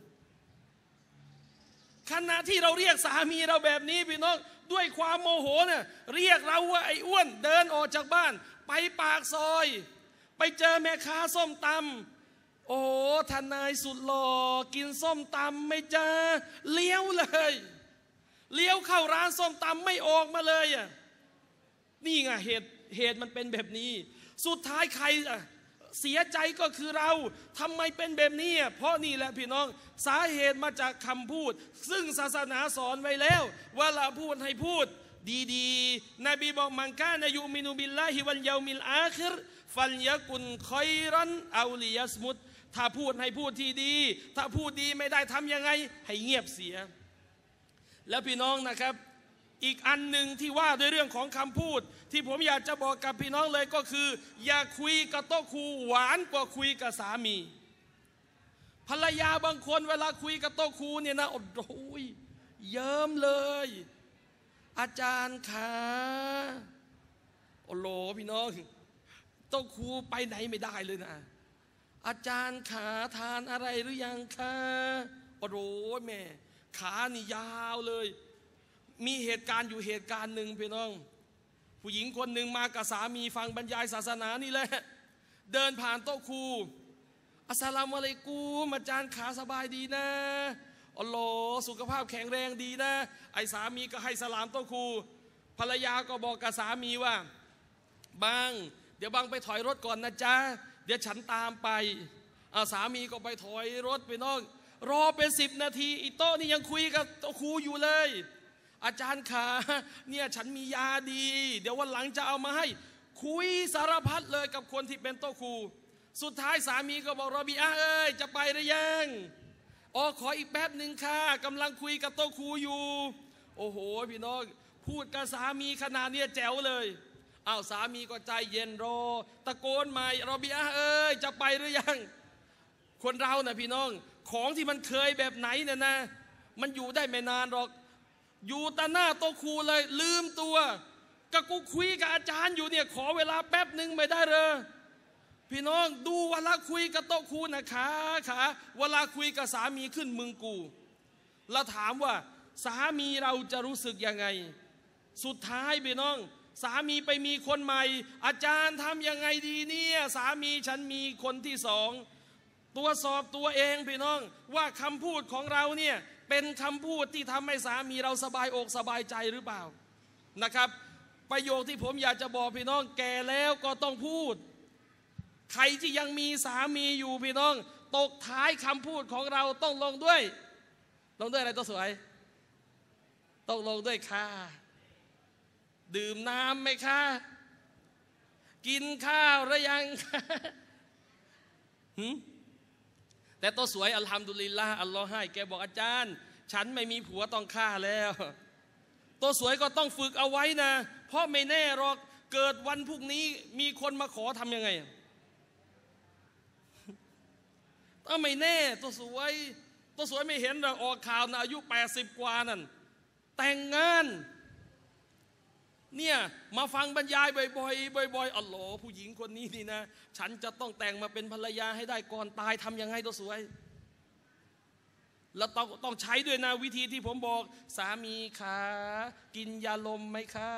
ขณะที่เราเรียกสามีเราแบบนี้พี่น้องด้วยความโมโหเนี่ยเรียกเราว่าไอ้อ้วนเดินออกจากบ้านไปปากซอยไปเจอแม่ค้าส้มตำโอ้ทนายสุดหล่อกินส้มตำไม่เจอเลี้ยวเลยเลี้ยวเข้าร้านส้มตำไม่ออกมาเลยอ่ะนี่ไงเหตุเหตุมันเป็นแบบนี้สุดท้ายใครอ่ะเสียใจก็คือเราทำไมเป็นแบบนี้เพราะนี่แหละพี่น้องสาเหตุมาจากคำพูดซึ่งศาสนาสอนไว้แล้วว่าเราพูดให้พูดดีๆนบีบอกมันกานะยุมินุบิลลาฮิวัลยามิลอาคิรฟัลยะกุนคอยรันเอาลิยัสมุตถ้าพูดให้พูดที่ดีถ้าพูดดีไม่ได้ทำยังไงให้เงียบเสียแล้วพี่น้องนะครับอีกอันหนึ่งที่ว่าด้วยเรื่องของคำพูดที่ผมอยากจะบอกกับพี่น้องเลยก็คืออย่าคุยกับโต๊ะครูหวานกว่าคุยกับสามีภรรยาบางคนเวลาคุยกับโต๊ะครูเนี่ยนะโอ้โหเยิ้มเลยอาจารย์ขาโอ้โหพี่น้องโต๊ะครูไปไหนไม่ได้เลยนะอาจารย์ขาทานอะไรหรือยังคะโอ้โหแม่ขานี่ยาวเลยมีเหตุการณ์อยู่เหตุการณ์หนึ่งพี่น้องผู้หญิงคนหนึ่งมากับสามีฟังบรรยายศาสนานี่แหละเดินผ่านโต๊ะครูอัสสลามุอะลัยกุมอาจารย์ขาสบายดีนะอัลลอฮ์สุขภาพแข็งแรงดีนะไอ้สามีก็ให้สลามโต๊ะครูภรรยาก็บอกกับสามีว่าบังเดี๋ยวบังไปถอยรถก่อนนะจ๊ะเดี๋ยวฉันตามไปสามีก็ไปถอยรถไปน้องรอเป็นสิบนาทีอีโต๊ะนี่ยังคุยกับโต๊ะครูอยู่เลยอาจารย์ขาเนี่ยฉันมียาดีเดี๋ยววันหลังจะเอามาให้คุยสารพัดเลยกับคนที่เป็นโต๊ะครูสุดท้ายสามีก็บอกรอบีอาเอ้ยจะไปหรือยังอ๋อขออีกแป๊บหนึ่งค่ะกำลังคุยกับโต๊ะครูอยู่โอ้โหพี่น้องพูดกับสามีขนาดเนี้ยแจ๋วเลยอ้าวสามีก็ใจเย็นรอตะโกนใหม่รอเบียเอ้ยจะไปหรือยังคนเรานะพี่น้องของที่มันเคยแบบไหนเนี่ยนะมันอยู่ได้ไม่นานหรอกอยู่แต่หน้าโต๊ะครูเลยลืมตัวก็กูคุยกับอาจารย์อยู่เนี่ยขอเวลาแป๊บหนึ่งไม่ได้เลยพี่น้องดูเวลาคุยกับโต๊ะครูนะขาขาเวลาคุยกับสามีขึ้นมึงกูแล้วถามว่าสามีเราจะรู้สึกยังไงสุดท้ายพี่น้องสามีไปมีคนใหม่อาจารย์ทำยังไงดีเนี่ยสามีฉันมีคนที่สองตรวจสอบตัวเองพี่น้องว่าคำพูดของเราเนี่ยเป็นคำพูดที่ทำให้สามีเราสบายอกสบายใจหรือเปล่านะครับประโยคที่ผมอยากจะบอกพี่น้องแก่แล้วก็ต้องพูดใครที่ยังมีสามีอยู่พี่น้องตกท้ายคำพูดของเราต้องลงด้วยลงด้วยอะไรตัวสวยต้องลงด้วยค่ะดื่มน้ำไหมคะกินข้าวหรือยังแต่ตัวสวยอัลฮัมดุลิลละห์อัลลอฮ์ให้แกบอกอาจารย์ฉันไม่มีผัวต้องฆ่าแล้วตัวสวยก็ต้องฝึกเอาไว้นะเพราะไม่แน่หรอกเกิดวันพรุ่งนี้มีคนมาขอทำยังไงถ้าไม่แน่ตัวสวยตัวสวยไม่เห็นหรอกออกข่าวนะอายุแปดสิบกว่านั่นแต่งงานเนี่ยมาฟังบรรยายบ่อยๆบ่อยๆอัลลอฮ์ผู้หญิงคนนี้นี่นะฉันจะต้องแต่งมาเป็นภรรยาให้ได้ก่อนตายทำยังไงตัวสวยแล้วต้องต้องใช้ด้วยนะวิธีที่ผมบอกสามีขากินยาลมไหมคะ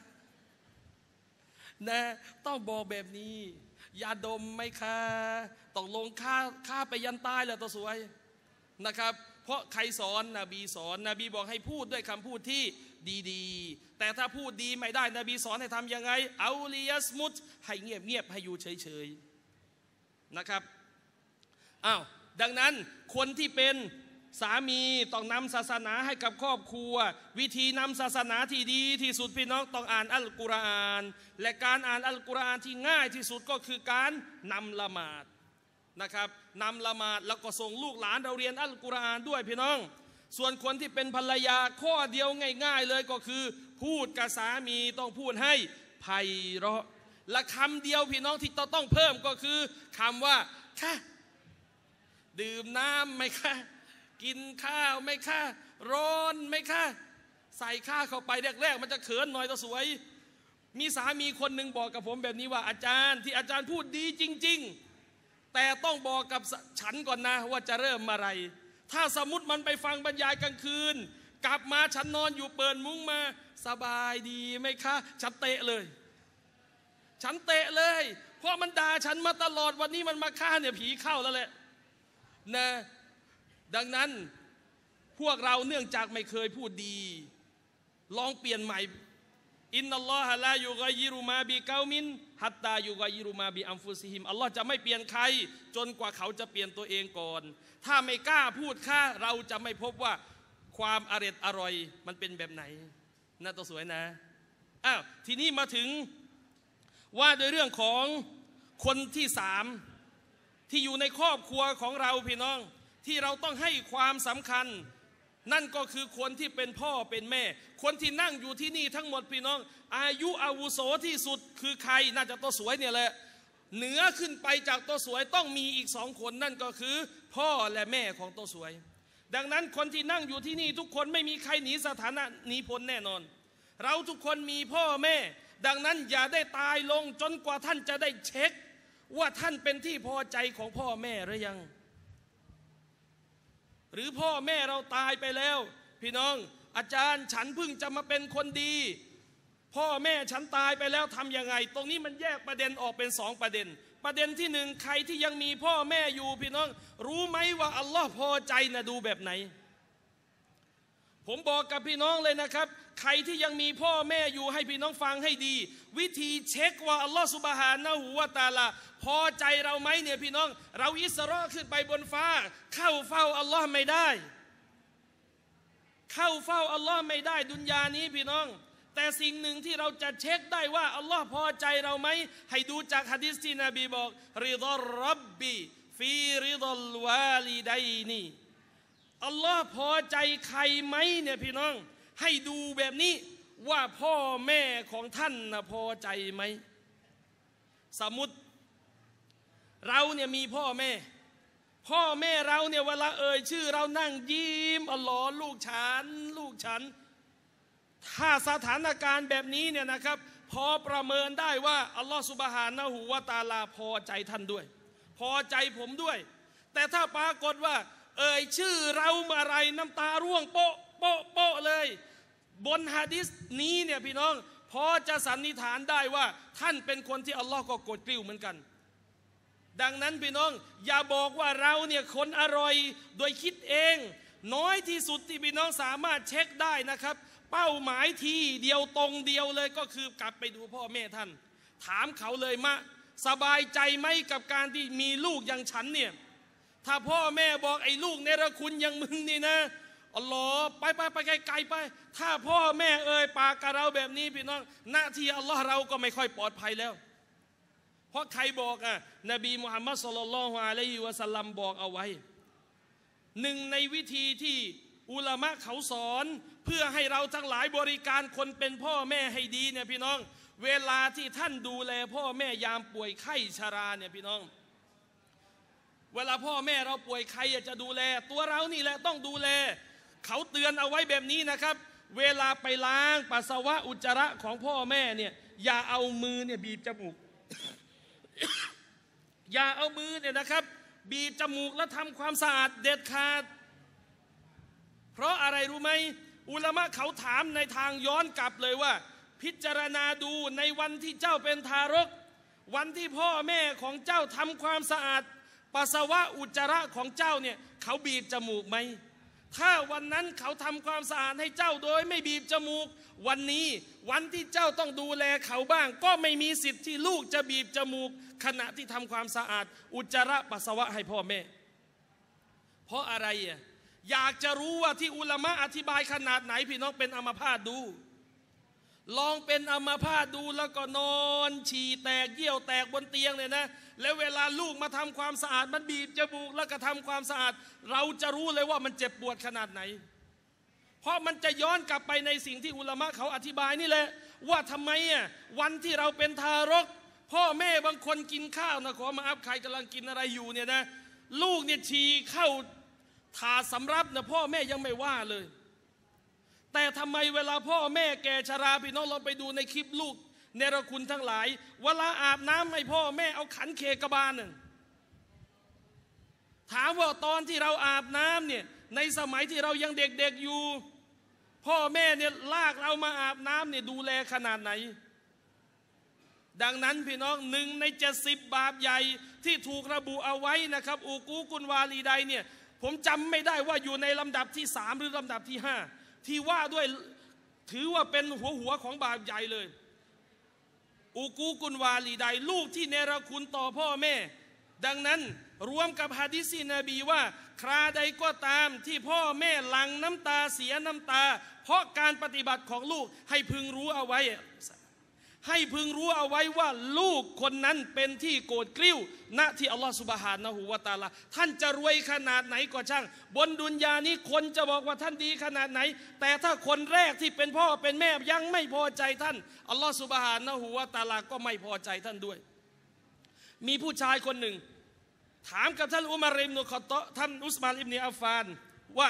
นะต้องบอกแบบนี้ยาดมไหมคะต้องลงค่าค่าไปยันตายแหละตัวสวยนะครับเพราะใครสอนนบีสอนนบีบอกให้พูดด้วยคำพูดที่ดีๆแต่ถ้าพูดดีไม่ได้นบีสอนให้ทำยังไงเอาลียัสมุตให้เงียบๆให้อยู่เฉยๆนะครับอ้าวดังนั้นคนที่เป็นสามีต้องนำศาสนาให้กับครอบครัววิธีนำศาสนาที่ดีที่สุดพี่น้องต้องอ่านอัลกุรอานและการอ่านอัลกุรอานที่ง่ายที่สุดก็คือการนำละหมาดนะครับนำละหมาดแล้วก็ส่งลูกหลานเราเรียนอัลกุรอานด้วยพี่น้องส่วนคนที่เป็นภรรยาข้อเดียวง่ายๆเลยก็คือพูดกับสามีต้องพูดให้ไพเราะและคำเดียวพี่น้องที่ต้องเพิ่มก็คือคำว่าค่ะดื่มน้ำไหมคะกินข้าวไหมคะร้อนไหมคะใส่ข้าวเข้าไปแรกๆมันจะเขินหน่อยตัวสวยมีสามีคนหนึ่งบอกกับผมแบบนี้ว่าอาจารย์ที่อาจารย์พูดดีจริงๆแต่ต้องบอกกับฉันก่อนนะว่าจะเริ่มอะไรถ้าสมมุติมันไปฟังบรรยายกลางคืนกลับมาฉันนอนอยู่เปิดมุ้งมาสบายดีไหมคะฉันเตะเลยฉันเตะเลยเพราะมันด่าฉันมาตลอดวันนี้มันมาฆ่าเนี่ยผีเข้าแล้วแหละนะดังนั้นพวกเราเนื่องจากไม่เคยพูดดีลองเปลี่ยนใหม่อินนัลลอฮะลายุกอยยิรุมาบิกามินฮัตตายุกอยยิรุมาบิอัมฟุซิฮิมอัลลอฮ์จะไม่เปลี่ยนใครจนกว่าเขาจะเปลี่ยนตัวเองก่อนถ้าไม่กล้าพูดค่าเราจะไม่พบว่าความอร่อยอร่อยมันเป็นแบบไหนน่าตัวสวยนะอ้าวทีนี้มาถึงว่าโดยเรื่องของคนที่สามที่อยู่ในครอบครัวของเราพี่น้องที่เราต้องให้ความสำคัญนั่นก็คือคนที่เป็นพ่อเป็นแม่คนที่นั่งอยู่ที่นี่ทั้งหมดพี่น้องอายุอาวุโสที่สุดคือใครน่าจะตัวสวยเนี่ยแหละเหนือขึ้นไปจากตัวสวยต้องมีอีกสองคนนั่นก็คือพ่อและแม่ของตัวสวยดังนั้นคนที่นั่งอยู่ที่นี่ทุกคนไม่มีใครหนีสถานะหนีพ้นแน่นอนเราทุกคนมีพ่อแม่ดังนั้นอย่าได้ตายลงจนกว่าท่านจะได้เช็คว่าท่านเป็นที่พอใจของพ่อแม่หรือยังหรือพ่อแม่เราตายไปแล้วพี่น้องอาจารย์ฉันเพิ่งจะมาเป็นคนดีพ่อแม่ฉันตายไปแล้วทำยังไงตรงนี้มันแยกประเด็นออกเป็นสองประเด็นประเด็นที่หนึ่งใครที่ยังมีพ่อแม่อยู่พี่น้องรู้ไหมว่าอัลลอฮ์พอใจนะดูแบบไหนผมบอกกับพี่น้องเลยนะครับใครที่ยังมีพ่อแม่อยู่ให้พี่น้องฟังให้ดีวิธีเช็คว่าอัลลอฮ์ซุบฮานะฮูวะตะอาลาพอใจเราไหมเนี่ยพี่น้องเราอิสรอขึ้นไปบนฟ้าเข้าเฝ้าอัลลอฮ์ไม่ได้เข้าเฝ้าอัลลอฮ์ไม่ได้ดุนยานี้พี่น้องแต่สิ่งหนึ่งที่เราจะเช็คได้ว่าอัลลอฮ์พอใจเราไหมให้ดูจากหะดีษที่นบีบอกริฎอรับบีฟีริฎอลวาลิดัยนีอัลลอฮ์พอใจใครไหมเนี่ยพี่น้องให้ดูแบบนี้ว่าพ่อแม่ของท่านนะพอใจไหมสมมุติเราเนี่ยมีพ่อแม่พ่อแม่เราเนี่ยเวลาเอ่ยชื่อเรานั่งยิ้มอัลลอฮ์ลูกฉันลูกฉันถ้าสถานการณ์แบบนี้เนี่ยนะครับพอประเมินได้ว่าอัลลอฮ์ซุบฮานะฮูวะตะอาลาพอใจท่านด้วยพอใจผมด้วยแต่ถ้าปรากฏว่าเอ่ยชื่อเราเมื่อไรน้ำตาร่วงโป๊ะโป๊ะโป๊ะเลยบนหะดีษนี้เนี่ยพี่น้องพอจะสันนิษฐานได้ว่าท่านเป็นคนที่อัลลอฮ์ก็โกรธกริ้วเหมือนกันดังนั้นพี่น้องอย่าบอกว่าเราเนี่ยคนอร่อยโดยคิดเองน้อยที่สุดที่พี่น้องสามารถเช็คได้นะครับเป้าหมายที่เดียวตรงเดียวเลยก็คือกลับไปดูพ่อแม่ท่านถามเขาเลยมะสบายใจไหมกับการที่มีลูกอย่างฉันเนี่ยถ้าพ่อแม่บอกไอ้ลูกเนรคุณอย่างมึงนี่นะอัลลอฮ์ไปไปไปไกลๆไปถ้าพ่อแม่เอ่ยปากกับเราแบบนี้พี่น้องหน้าที่อัลลอฮ์เราก็ไม่ค่อยปลอดภัยแล้วเพราะใครบอกอ่ะนบีมุฮัมมัดศ็อลลัลลอฮุอะลัยฮิวะซัลลัมบอกเอาไว้หนึ่งในวิธีที่อุลามะเขาสอนเพื่อให้เราทั้งหลายบริการคนเป็นพ่อแม่ให้ดีเนี่ยพี่น้องเวลาที่ท่านดูแลพ่อแม่ยามป่วยไข้ชราเนี่ยพี่น้องเวลาพ่อแม่เราป่วยใครจะดูแลตัวเรานี่แหละต้องดูแลเขาเตือนเอาไว้แบบนี้นะครับเวลาไปล้างปัสสาวะอุจจาระของพ่อแม่เนี่ยอย่าเอามือเนี่ยบีบจมูก อย่าเอามือเนี่ยนะครับบีบจมูกแล้วทำความสะอาดเด็ดขาดเพราะอะไรรู้ไหมอุลามะเขาถามในทางย้อนกลับเลยว่าพิจารณาดูในวันที่เจ้าเป็นทารกวันที่พ่อแม่ของเจ้าทำความสะอาดปัสสาวะอุจจาระของเจ้าเนี่ยเขาบีบจมูกไหมถ้าวันนั้นเขาทำความสะอาดให้เจ้าโดยไม่บีบจมูกวันนี้วันที่เจ้าต้องดูแลเขาบ้างก็ไม่มีสิทธิ์ที่ลูกจะบีบจมูกขณะที่ทำความสะอาดอุจจาระปัสสาวะให้พ่อแม่เพราะอะไรอ่ะอยากจะรู้ว่าที่อุลามะอธิบายขนาดไหนพี่น้องเป็นอัมพาตดูลองเป็นอัมพาตดูแล้วก็นอนฉี่แตกเยี่ยวแตกบนเตียงเลยนะแล้วเวลาลูกมาทำความสะอาดมันบีบจมูกแล้วก็ทำความสะอาดเราจะรู้เลยว่ามันเจ็บปวดขนาดไหนเพราะมันจะย้อนกลับไปในสิ่งที่อุลามะเขาอธิบายนี่แหละว่าทำไมอ่ะวันที่เราเป็นทารกพ่อแม่บางคนกินข้าวนะขอมาอัพใครกำลังกินอะไรอยู่เนี่ยนะลูกเนี่ยฉี่เข้าถาสำรับนะพ่อแม่ยังไม่ว่าเลยแต่ทำไมเวลาพ่อแม่แก่ชราพี่น้องเราไปดูในคลิปลูกเนรคุณทั้งหลายเวลาอาบน้ำให้พ่อแม่เอาขันเคกบาลน่ะถามว่าตอนที่เราอาบน้ำเนี่ยในสมัยที่เรายังเด็กๆอยู่พ่อแม่เนี่ยลากเรามาอาบน้ำเนี่ยดูแลขนาดไหนดังนั้นพี่น้องหนึ่งในเจ็ดสิบบาปใหญ่ที่ถูกระบุเอาไว้นะครับอูกูกุนวาลีไดเนี่ยผมจำไม่ได้ว่าอยู่ในลำดับที่สามหรือลำดับที่ห้าที่ว่าด้วยถือว่าเป็นหัวหัวของบาปใหญ่เลยอูกูกุนวาลีไดลูกที่เนรคุณต่อพ่อแม่ดังนั้นรวมกับหะดีษนบีว่าคราใดก็ตามที่พ่อแม่หลั่งน้ำตาเสียน้ำตาเพราะการปฏิบัติของลูกให้พึงรู้เอาไว้ให้พึงรู้เอาไว้ว่าลูกคนนั้นเป็นที่โกรธกริ้วณที่อัลลอฮฺซุบฮานะฮูวะตะอาลาท่านจะรวยขนาดไหนก็ช่างบนดุนยานี้คนจะบอกว่าท่านดีขนาดไหนแต่ถ้าคนแรกที่เป็นพ่อเป็นแม่ยังไม่พอใจท่านอัลลอฮฺซุบฮานะฮูวะตะอาลาก็ไม่พอใจท่านด้วยมีผู้ชายคนหนึ่งถามกับท่านอุมัรอิบนุคอฏฏอบท่านอุสมานอิบนุอัฟฟานว่า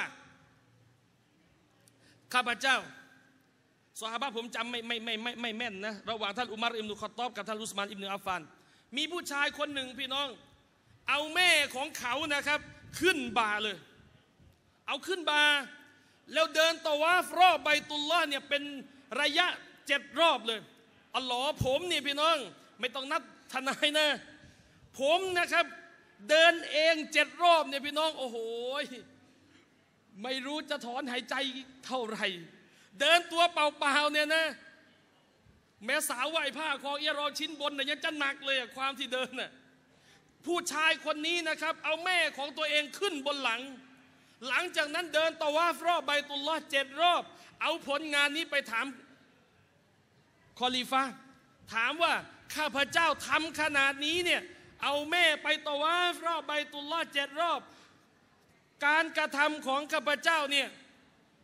ข้าพเจ้าซอฮาบะห์ผมจำไม่ไม่ไม่ไม่ไม่แม่นนะระหว่างท่านอุมัรอิบนุคอฏฏอบกับท่านอุสมานอิบนุอัฟฟานมีผู้ชายคนหนึ่งพี่น้องเอาแม่ของเขานะครับขึ้นบ่าเลยเอาขึ้นบ่าแล้วเดินตะวาฟรอบไบตุลลอฮ์เนี่ยเป็นระยะเจ็ดรอบเลยอัลลอฮ์ผมนี่พี่น้องไม่ต้องนัดทนายนะผมนะครับเดินเองเจ็ดรอบเนี่ยพี่น้องโอ้โหไม่รู้จะถอนหายใจเท่าไหร่เดินตัวเปล่าๆเนี่ยนะแม้สาวไหวผ้าคอเอียรอชิ้นบนเนี่ยยังจะหนักเลยความที่เดินน่ะผู้ชายคนนี้นะครับเอาแม่ของตัวเองขึ้นบนหลังหลังจากนั้นเดินตะวาฟรอบไบตุลลอฮ์เจ็ดรอบเอาผลงานนี้ไปถามคอลิฟะถามว่าข้าพเจ้าทำขนาดนี้เนี่ยเอาแม่ไปตะวาฟรอบไบตุลลอฮ์เจ็ดรอบการกระทำของข้าพเจ้าเนี่ย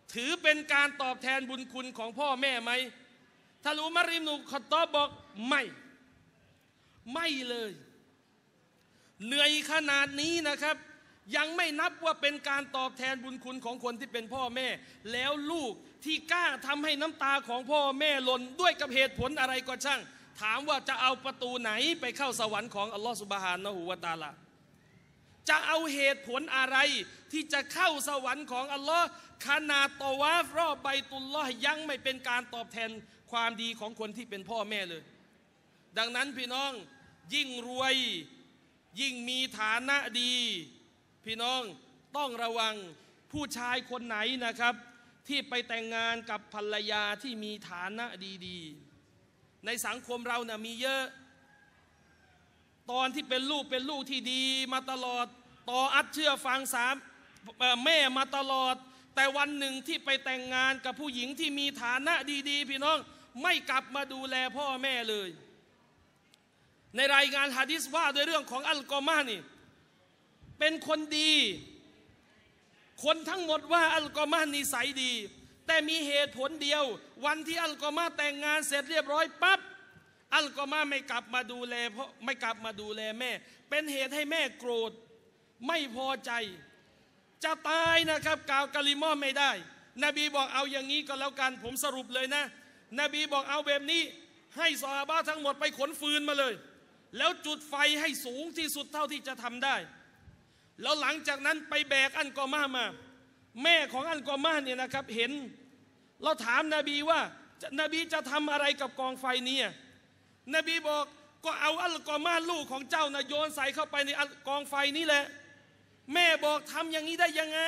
ถือเป็นการตอบแทนบุญคุณของพ่อแม่ไหมท่านอุมัรอิบนุล ค็อฏฏอบบอกไม่ไม่เลยเหนื่อยขนาดนี้นะครับยังไม่นับว่าเป็นการตอบแทนบุญคุณของคนที่เป็นพ่อแม่แล้วลูกที่กล้าทำให้น้ำตาของพ่อแม่หล่นด้วยกับเหตุผลอะไรก็ช่างถามว่าจะเอาประตูไหนไปเข้าสวรรค์ของอัลลอฮฺซุบฮานะฮูวะตะอาลาจะเอาเหตุผลอะไรที่จะเข้าสวรรค์ของอัลลอฮ์ขนาดตอวาฟรอบไบตุลลอฮ์ยังไม่เป็นการตอบแทนความดีของคนที่เป็นพ่อแม่เลยดังนั้นพี่น้องยิ่งรวยยิ่งมีฐานะดีพี่น้องต้องระวังผู้ชายคนไหนนะครับที่ไปแต่งงานกับภรรยาที่มีฐานะดีๆในสังคมเรานะ่ะมีเยอะตอนที่เป็นลูกเป็นลูกที่ดีมาตลอดต่ออัดเชื่อฟังสามแม่มาตลอดแต่วันหนึ่งที่ไปแต่งงานกับผู้หญิงที่มีฐานะดีๆพี่น้องไม่กลับมาดูแลพ่อแม่เลยในรายงานหะดีษว่าโดยเรื่องของอัลกอมานี่เป็นคนดีคนทั้งหมดว่าอัลกอมานิสัยดีแต่มีเหตุผลเดียววันที่อัลกอมาแต่งงานเสร็จเรียบร้อยปั๊บอัลกอมาไม่กลับมาดูแลเพราะไม่กลับมาดูแลแม่เป็นเหตุให้แม่โกรธไม่พอใจจะตายนะครับกล่าวกะลิมอไม่ได้นบีบอกเอาอย่างนี้ก็แล้วกันผมสรุปเลยนะนบีบอกเอาแบบนี้ให้ซอฮาบะห์ทั้งหมดไปขนฟืนมาเลยแล้วจุดไฟให้สูงที่สุดเท่าที่จะทำได้แล้วหลังจากนั้นไปแบกอันกอมามาแม่ของอันกอมาเนี่ยนะครับเห็นเราถามนบีว่านบีจะทำอะไรกับกองไฟนี้นบีบอกก็เอาอัลกอมาลูกของเจ้านะโยนใส่เข้าไปในกองไฟนี้แหละแม่บอกทำอย่างนี้ได้ยังไง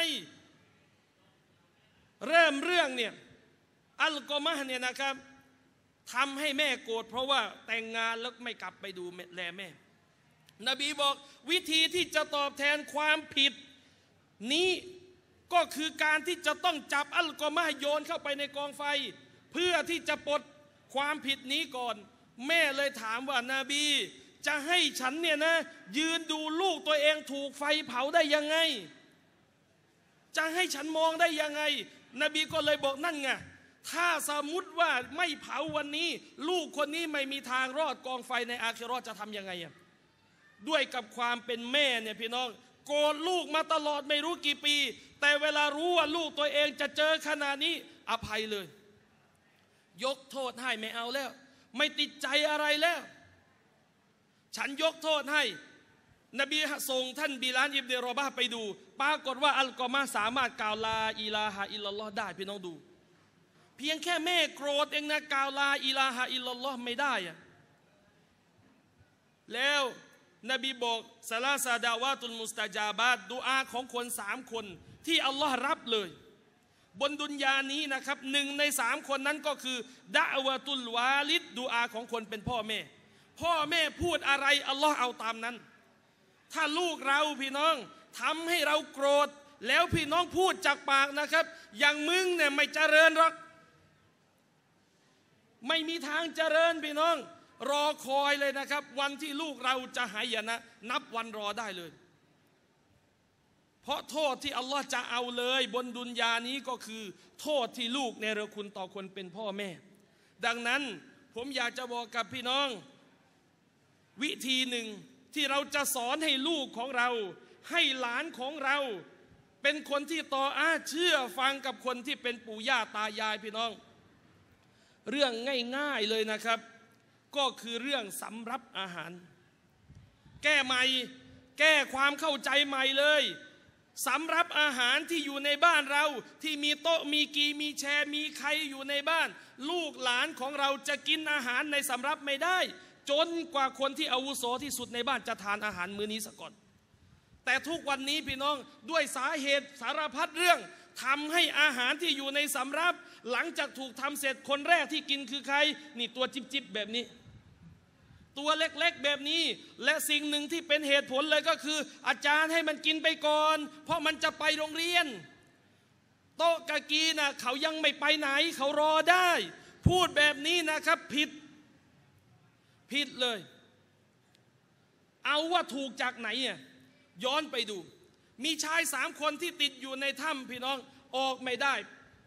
เริ่มเรื่องเนี่ยอัลกอมาเนี่ยนะครับทำให้แม่โกรธเพราะว่าแต่งงานแล้วไม่กลับไปดูแลแม่นบีบอกวิธีที่จะตอบแทนความผิดนี้ก็คือการที่จะต้องจับอัลกอมาโยนเข้าไปในกองไฟเพื่อที่จะปลดความผิดนี้ก่อนแม่เลยถามว่านาบีจะให้ฉันเนี่ยนะยืนดูลูกตัวเองถูกไฟเผาได้ยังไงจะให้ฉันมองได้ยังไงนบีก็เลยบอกนั่นไงถ้าสมมุติว่าไม่เผาวันนี้ลูกคนนี้ไม่มีทางรอดกองไฟในอาคิเราะห์จะทำยังไงอ่ะด้วยกับความเป็นแม่เนี่ยพี่น้องโกรธลูกมาตลอดไม่รู้กี่ปีแต่เวลารู้ว่าลูกตัวเองจะเจอขนาดนี้อภัยเลยยกโทษให้ไม่เอาแล้วไม่ติดใจอะไรแล้วฉันยกโทษให้นบีส่งท่านบิลาลอิบนุรอบะห์ไปดูปรากฏว่าอัลกอมาสามารถกล่าวลาอิลาฮะอิลลัลลอฮ์ได้พี่น้องดูเพียงแค่แม่โกรธเองนะกล่าวลาอิลาฮะอิลลัลลอฮ์ไม่ได้อะแล้วนบีบอกซาลาซาดาวาตุลมุสตะจาบาตดุอาของคนสามคนที่อัลลอฮ์รับเลยบนดุนยานี้นะครับหนึ่งในสามคนนั้นก็คือดะอวะตุลวาลิดดุอาของคนเป็นพ่อแม่พ่อแม่พูดอะไรอัลลอฮ์เอาตามนั้นถ้าลูกเราพี่น้องทำให้เราโกรธแล้วพี่น้องพูดจากปากนะครับอย่างมึงเนี่ยไม่เจริญหรอกไม่มีทางเจริญพี่น้องรอคอยเลยนะครับวันที่ลูกเราจะหายนะนับวันรอได้เลยเพราะโทษที่อัลลอฮ์จะเอาเลยบนดุนยานี้ก็คือโทษที่ลูกเนรคุณต่อคนเป็นพ่อแม่ดังนั้นผมอยากจะบอกกับพี่น้องวิธีหนึ่งที่เราจะสอนให้ลูกของเราให้หลานของเราเป็นคนที่ต่ออาเชื่อฟังกับคนที่เป็นปู่ย่าตายายพี่น้องเรื่องง่ายๆเลยนะครับก็คือเรื่องสำรับอาหารแก้ใหม่แก้ความเข้าใจใหม่เลยสำรับอาหารที่อยู่ในบ้านเราที่มีโต๊ะมีกีมีแชร์มีใครอยู่ในบ้านลูกหลานของเราจะกินอาหารในสำรับไม่ได้จนกว่าคนที่อาวุโสที่สุดในบ้านจะทานอาหารมื้อนี้ซะก่อนแต่ทุกวันนี้พี่น้องด้วยสาเหตุสารพัดเรื่องทำให้อาหารที่อยู่ในสำรับหลังจากถูกทำเสร็จคนแรกที่กินคือใครนี่ตัวจิบๆแบบนี้ตัวเล็กๆแบบนี้และสิ่งหนึ่งที่เป็นเหตุผลเลยก็คืออาจารย์ให้มันกินไปก่อนเพราะมันจะไปโรงเรียนโต๊ะกะกีนะเขายังไม่ไปไหนเขารอได้พูดแบบนี้นะครับผิดผิดเลยเอาว่าถูกจากไหนอ่ะย้อนไปดูมีชายสามคนที่ติดอยู่ในถ้ำพี่น้องออกไม่ได้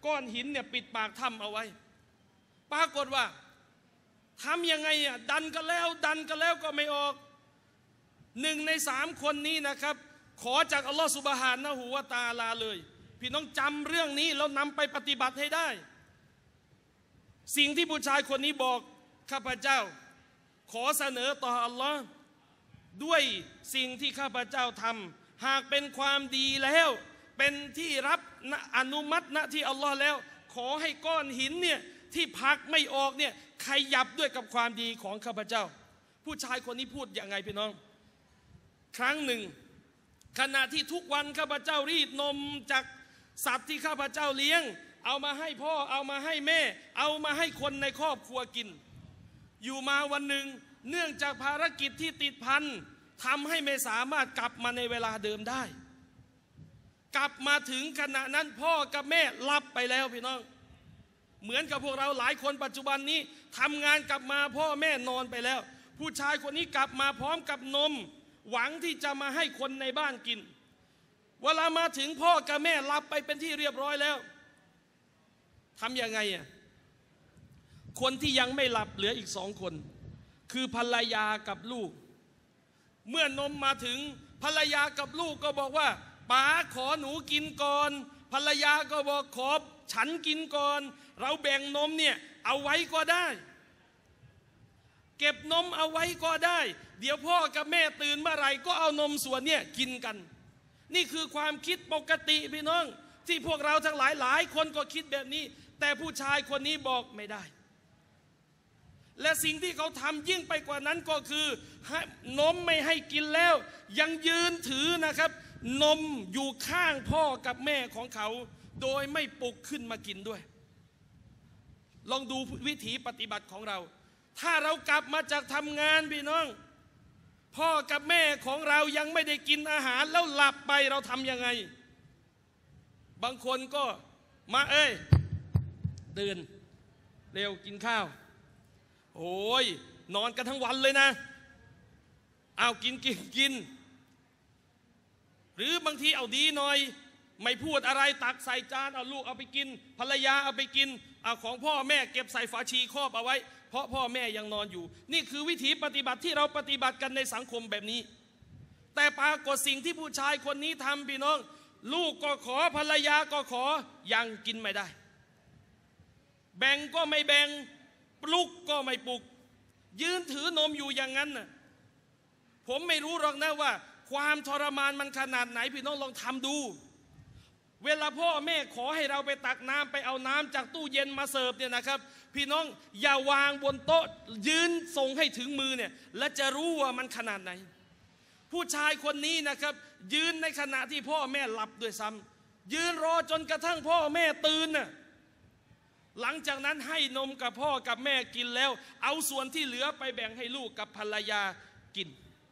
ก้อนหินเนี่ยปิดปากถ้ำเอาไว้ปรากฏว่าทำยังไงอ่ะดันกันแล้วดันกันแล้วก็ไม่ออกหนึ่งในสามคนนี้นะครับขอจากอัลลอฮฺซุบฮานะฮูวะตะอาลาเลยพี่น้องจำเรื่องนี้แล้วนำไปปฏิบัติให้ได้สิ่งที่ผู้ชายคนนี้บอกข้าพเจ้าขอเสนอต่ออัลลอฮ์ด้วยสิ่งที่ข้าพเจ้าทำหากเป็นความดีแล้วเป็นที่รับอนุมัติณที่อัลลอฮ์แล้วขอให้ก้อนหินเนี่ยที่พักไม่ออกเนี่ยขยับด้วยกับความดีของข้าพเจ้าผู้ชายคนนี้พูดอย่างไงพี่น้องครั้งหนึ่งขณะที่ทุกวันข้าพเจ้ารีดนมจากสัตว์ที่ข้าพเจ้าเลี้ยงเอามาให้พ่อเอามาให้แม่เอามาให้คนในครอบครัวกินอยู่มาวันหนึ่งเนื่องจากภารกิจที่ติดพันทำให้ไม่สามารถกลับมาในเวลาเดิมได้กลับมาถึงขณะนั้นพ่อกับแม่หลับไปแล้วพี่น้องเหมือนกับพวกเราหลายคนปัจจุบันนี้ทำงานกลับมาพ่อแม่นอนไปแล้วผู้ชายคนนี้กลับมาพร้อมกับนมหวังที่จะมาให้คนในบ้านกินเวลามาถึงพ่อกับแม่หลับไปเป็นที่เรียบร้อยแล้วทำยังไงอ่ะคนที่ยังไม่หลับเหลืออีกสองคนคือภรรยากับลูกเมื่อนมมาถึงภรรยากับลูกก็บอกว่าป๋าขอหนูกินก่อนภรรยาก็บอกขอฉันกินก่อนเราแบ่งนมเนี่ยเอาไว้ก็ได้เก็บนมเอาไว้ก็ได้เดี๋ยวพ่อกับแม่ตื่นเมื่อไหร่ก็เอานมส่วนเนี่ยกินกันนี่คือความคิดปกติพี่น้องที่พวกเราทั้งหลายหลายคนก็คิดแบบนี้แต่ผู้ชายคนนี้บอกไม่ได้และสิ่งที่เขาทำยิ่งไปกว่านั้นก็คือนมไม่ให้กินแล้วยังยืนถือนะครับนมอยู่ข้างพ่อกับแม่ของเขาโดยไม่ปลุกขึ้นมากินด้วยลองดูวิถีปฏิบัติของเราถ้าเรากลับมาจากทำงานพี่น้องพ่อกับแม่ของเรายังไม่ได้กินอาหารแล้วหลับไปเราทำยังไงบางคนก็มาเอ้ยตื่นเร็วกินข้าวโอ้ยนอนกันทั้งวันเลยนะเอากินกินกินหรือบางทีเอาดีหน่อยไม่พูดอะไรตักใส่จานเอาลูกเอาไปกินภรรยาเอาไปกินเอาของพ่อแม่เก็บใส่ฝาชีครอบเอาไว้เพราะพ่อแม่ยังนอนอยู่นี่คือวิถีปฏิบัติที่เราปฏิบัติกันในสังคมแบบนี้แต่ปรากฏสิ่งที่ผู้ชายคนนี้ทำพี่น้องลูกก็ขอภรรยาก็ขอยังกินไม่ได้แบ่งก็ไม่แบ่งปลุกก็ไม่ปลุกยืนถือนมอยู่อย่างนั้นน่ะผมไม่รู้หรอกนะว่าความทรมานมันขนาดไหนพี่น้องลองทำดูเวลาพ่อแม่ขอให้เราไปตักน้ำไปเอาน้ำจากตู้เย็นมาเสิร์ฟเนี่ยนะครับพี่น้องอย่าวางบนโต๊ะยืนส่งให้ถึงมือเนี่ยและจะรู้ว่ามันขนาดไหนผู้ชายคนนี้นะครับยืนในขณะที่พ่อแม่หลับด้วยซ้ำยืนรอจนกระทั่งพ่อแม่ตื่นน่ะหลังจากนั้นให้นมกับพ่อกับแม่กินแล้วเอาส่วนที่เหลือไปแบ่งให้ลูกกับภรรยากิน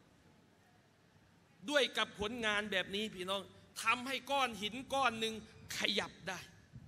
ด้วยกับผลงานแบบนี้พี่น้องทำให้ก้อนหินก้อนหนึ่งขยับได้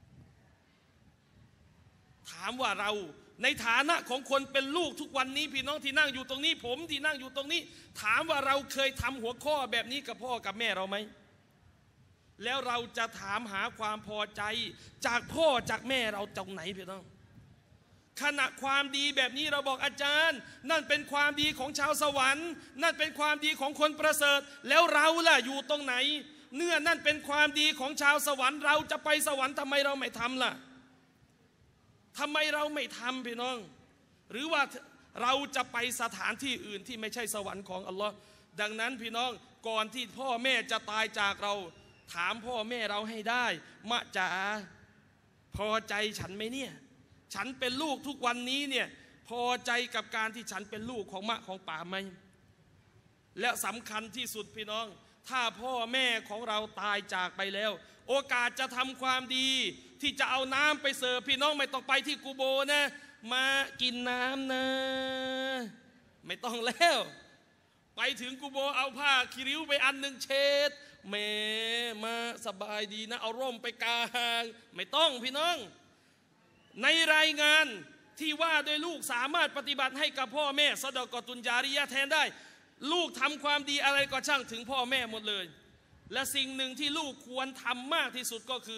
ถามว่าเราในฐานะของคนเป็นลูกทุกวันนี้พี่น้องที่นั่งอยู่ตรงนี้ผมที่นั่งอยู่ตรงนี้ถามว่าเราเคยทำหัวข้อแบบนี้กับพ่อกับแม่เราไหมแล้วเราจะถามหาความพอใจจากพ่อจากแม่เราจากไหนพี่น้องขณะความดีแบบนี้เราบอกอาจารย์นั่นเป็นความดีของชาวสวรรค์นั่นเป็นความดีของคนประเสริฐแล้วเราล่ะอยู่ตรงไหนเนื่อนั่นเป็นความดีของชาวสวรรค์เราจะไปสวรรค์ทำไมเราไม่ทำล่ะทำไมเราไม่ทำพี่น้องหรือว่าเราจะไปสถานที่อื่นที่ไม่ใช่สวรรค์ของอัลลอฮ์ดังนั้นพี่น้องก่อนที่พ่อแม่จะตายจากเราถามพ่อแม่เราให้ได้มะจ๋าพอใจฉันไหมเนี่ยฉันเป็นลูกทุกวันนี้เนี่ยพอใจกับการที่ฉันเป็นลูกของมะของป่าไหมและสำคัญที่สุดพี่น้องถ้าพ่อแม่ของเราตายจากไปแล้วโอกาสจะทำความดีที่จะเอาน้ำไปเสิร์ฟพี่น้องไม่ต้องไปที่กูโบนะมากินน้ำนะไม่ต้องแล้วไปถึงกูโบเอาผ้าคีริ้วไปอันหนึ่งเช็ดแม่มาสบายดีนะเอาร่มไปกางไม่ต้องพี่น้องในรายงานที่ว่าโดยลูกสามารถปฏิบัติให้กับพ่อแม่ซะดอกอตุนญาริยะห์แทนได้ลูกทำความดีอะไรก็ช่างถึงพ่อแม่หมดเลยและสิ่งหนึ่งที่ลูกควรทำมากที่สุดก็คือข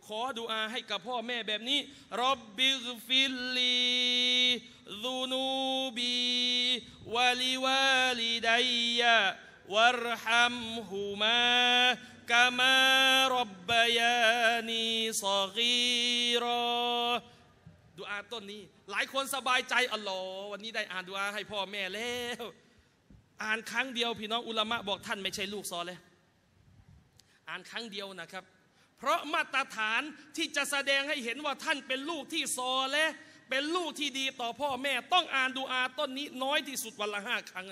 ขอดุอาให้กับพ่อแม่แบบนี้ร็อบบิฆฟิลลีซุนูบีวะลิวาลิดัยยะวัรฮัมฮุมากะมาร็อบบะยานีศอกีรอดุอาต้นนี้หลายคนสบายใจอัลลอฮ์วันนี้ได้อ่านดุอาให้พ่อแม่แล้วอ่านครั้งเดียวพี่น้องอุลามะบอกท่านไม่ใช่ลูกซอเลห์อ่านครั้งเดียวนะครับเพราะมาตรฐานที่จะแสดงให้เห็นว่าท่านเป็นลูกที่ซอเลห์เป็นลูกที่ดีต่อพ่อแม่ต้องอ่านดุอาต้นนี้น้อยที่สุดวันละห้าครั้ง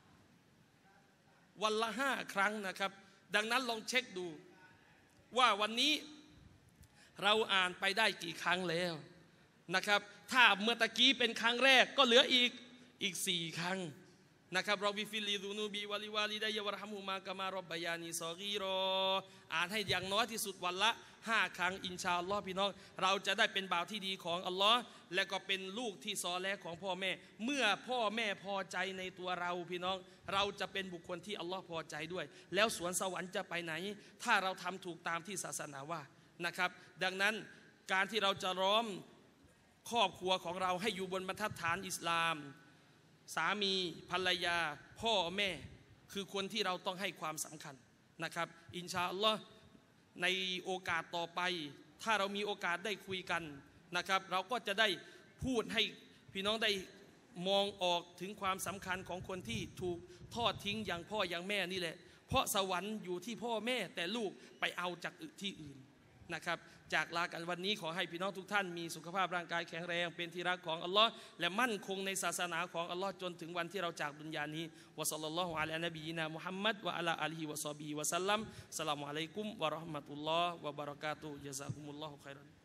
วันละห้าครั้งนะครับดังนั้นลองเช็คดูว่าวันนี้เราอ่านไปได้กี่ครั้งแล้วนะครับถ้าเมื่อตะกี้เป็นครั้งแรกก็เหลืออีกอีกสี่ครั้งนะครับรอบิฟิลีดูนูบีวาลิวาลิดายะวะรฮัมฮุมากะมารอบบะยานีซอกีรออ่านให้อย่างน้อยที่สุดวันละห้าครั้งอินชาอัลลอฮ์พี่น้องเราจะได้เป็นบ่าวที่ดีของอัลลอฮ์และก็เป็นลูกที่ซอเลห์ของพ่อแม่เมื่อพ่อแม่พอใจในตัวเราพี่น้องเราจะเป็นบุคคลที่อัลลอฮ์พอใจด้วยแล้วสวนสวรรค์จะไปไหนถ้าเราทำถูกตามที่ศาสนาว่านะครับดังนั้นการที่เราจะล้อมครอบครัวของเราให้อยู่บนบรรทัดฐานอิสลามสามีภรรยาพ่อแม่คือคนที่เราต้องให้ความสำคัญนะครับอินชาอัลลอฮ์ในโอกาสต่อไปถ้าเรามีโอกาสได้คุยกันนะครับเราก็จะได้พูดให้พี่น้องได้มองออกถึงความสำคัญของคนที่ถูกทอดทิ้งอย่างพ่ออย่างแม่นี่แหละเพราะสวรรค์อยู่ที่พ่อแม่แต่ลูกไปเอาจากที่อื่นนะครับจากลากันวันนี้ขอให้พี่น้องทุกท่านมีสุขภาพร่างกายแข็งแรงเป็นที่รักของอัลลอฮ์และมั่นคงในศาสนาของอัลลอฮ์จนถึงวันที่เราจากดุนยานี้วะศ็อลลัลลอฮุอะลานบีนามุฮัมมัดวะอะลาอาลีฮิวะศอบีวะซัลลัมอัสสลามุอะลัยกุมวะเราะห์มะตุลลอฮ์วะบะเราะกาตุฮ์ญะซากุมุลลอฮุค็อยรัน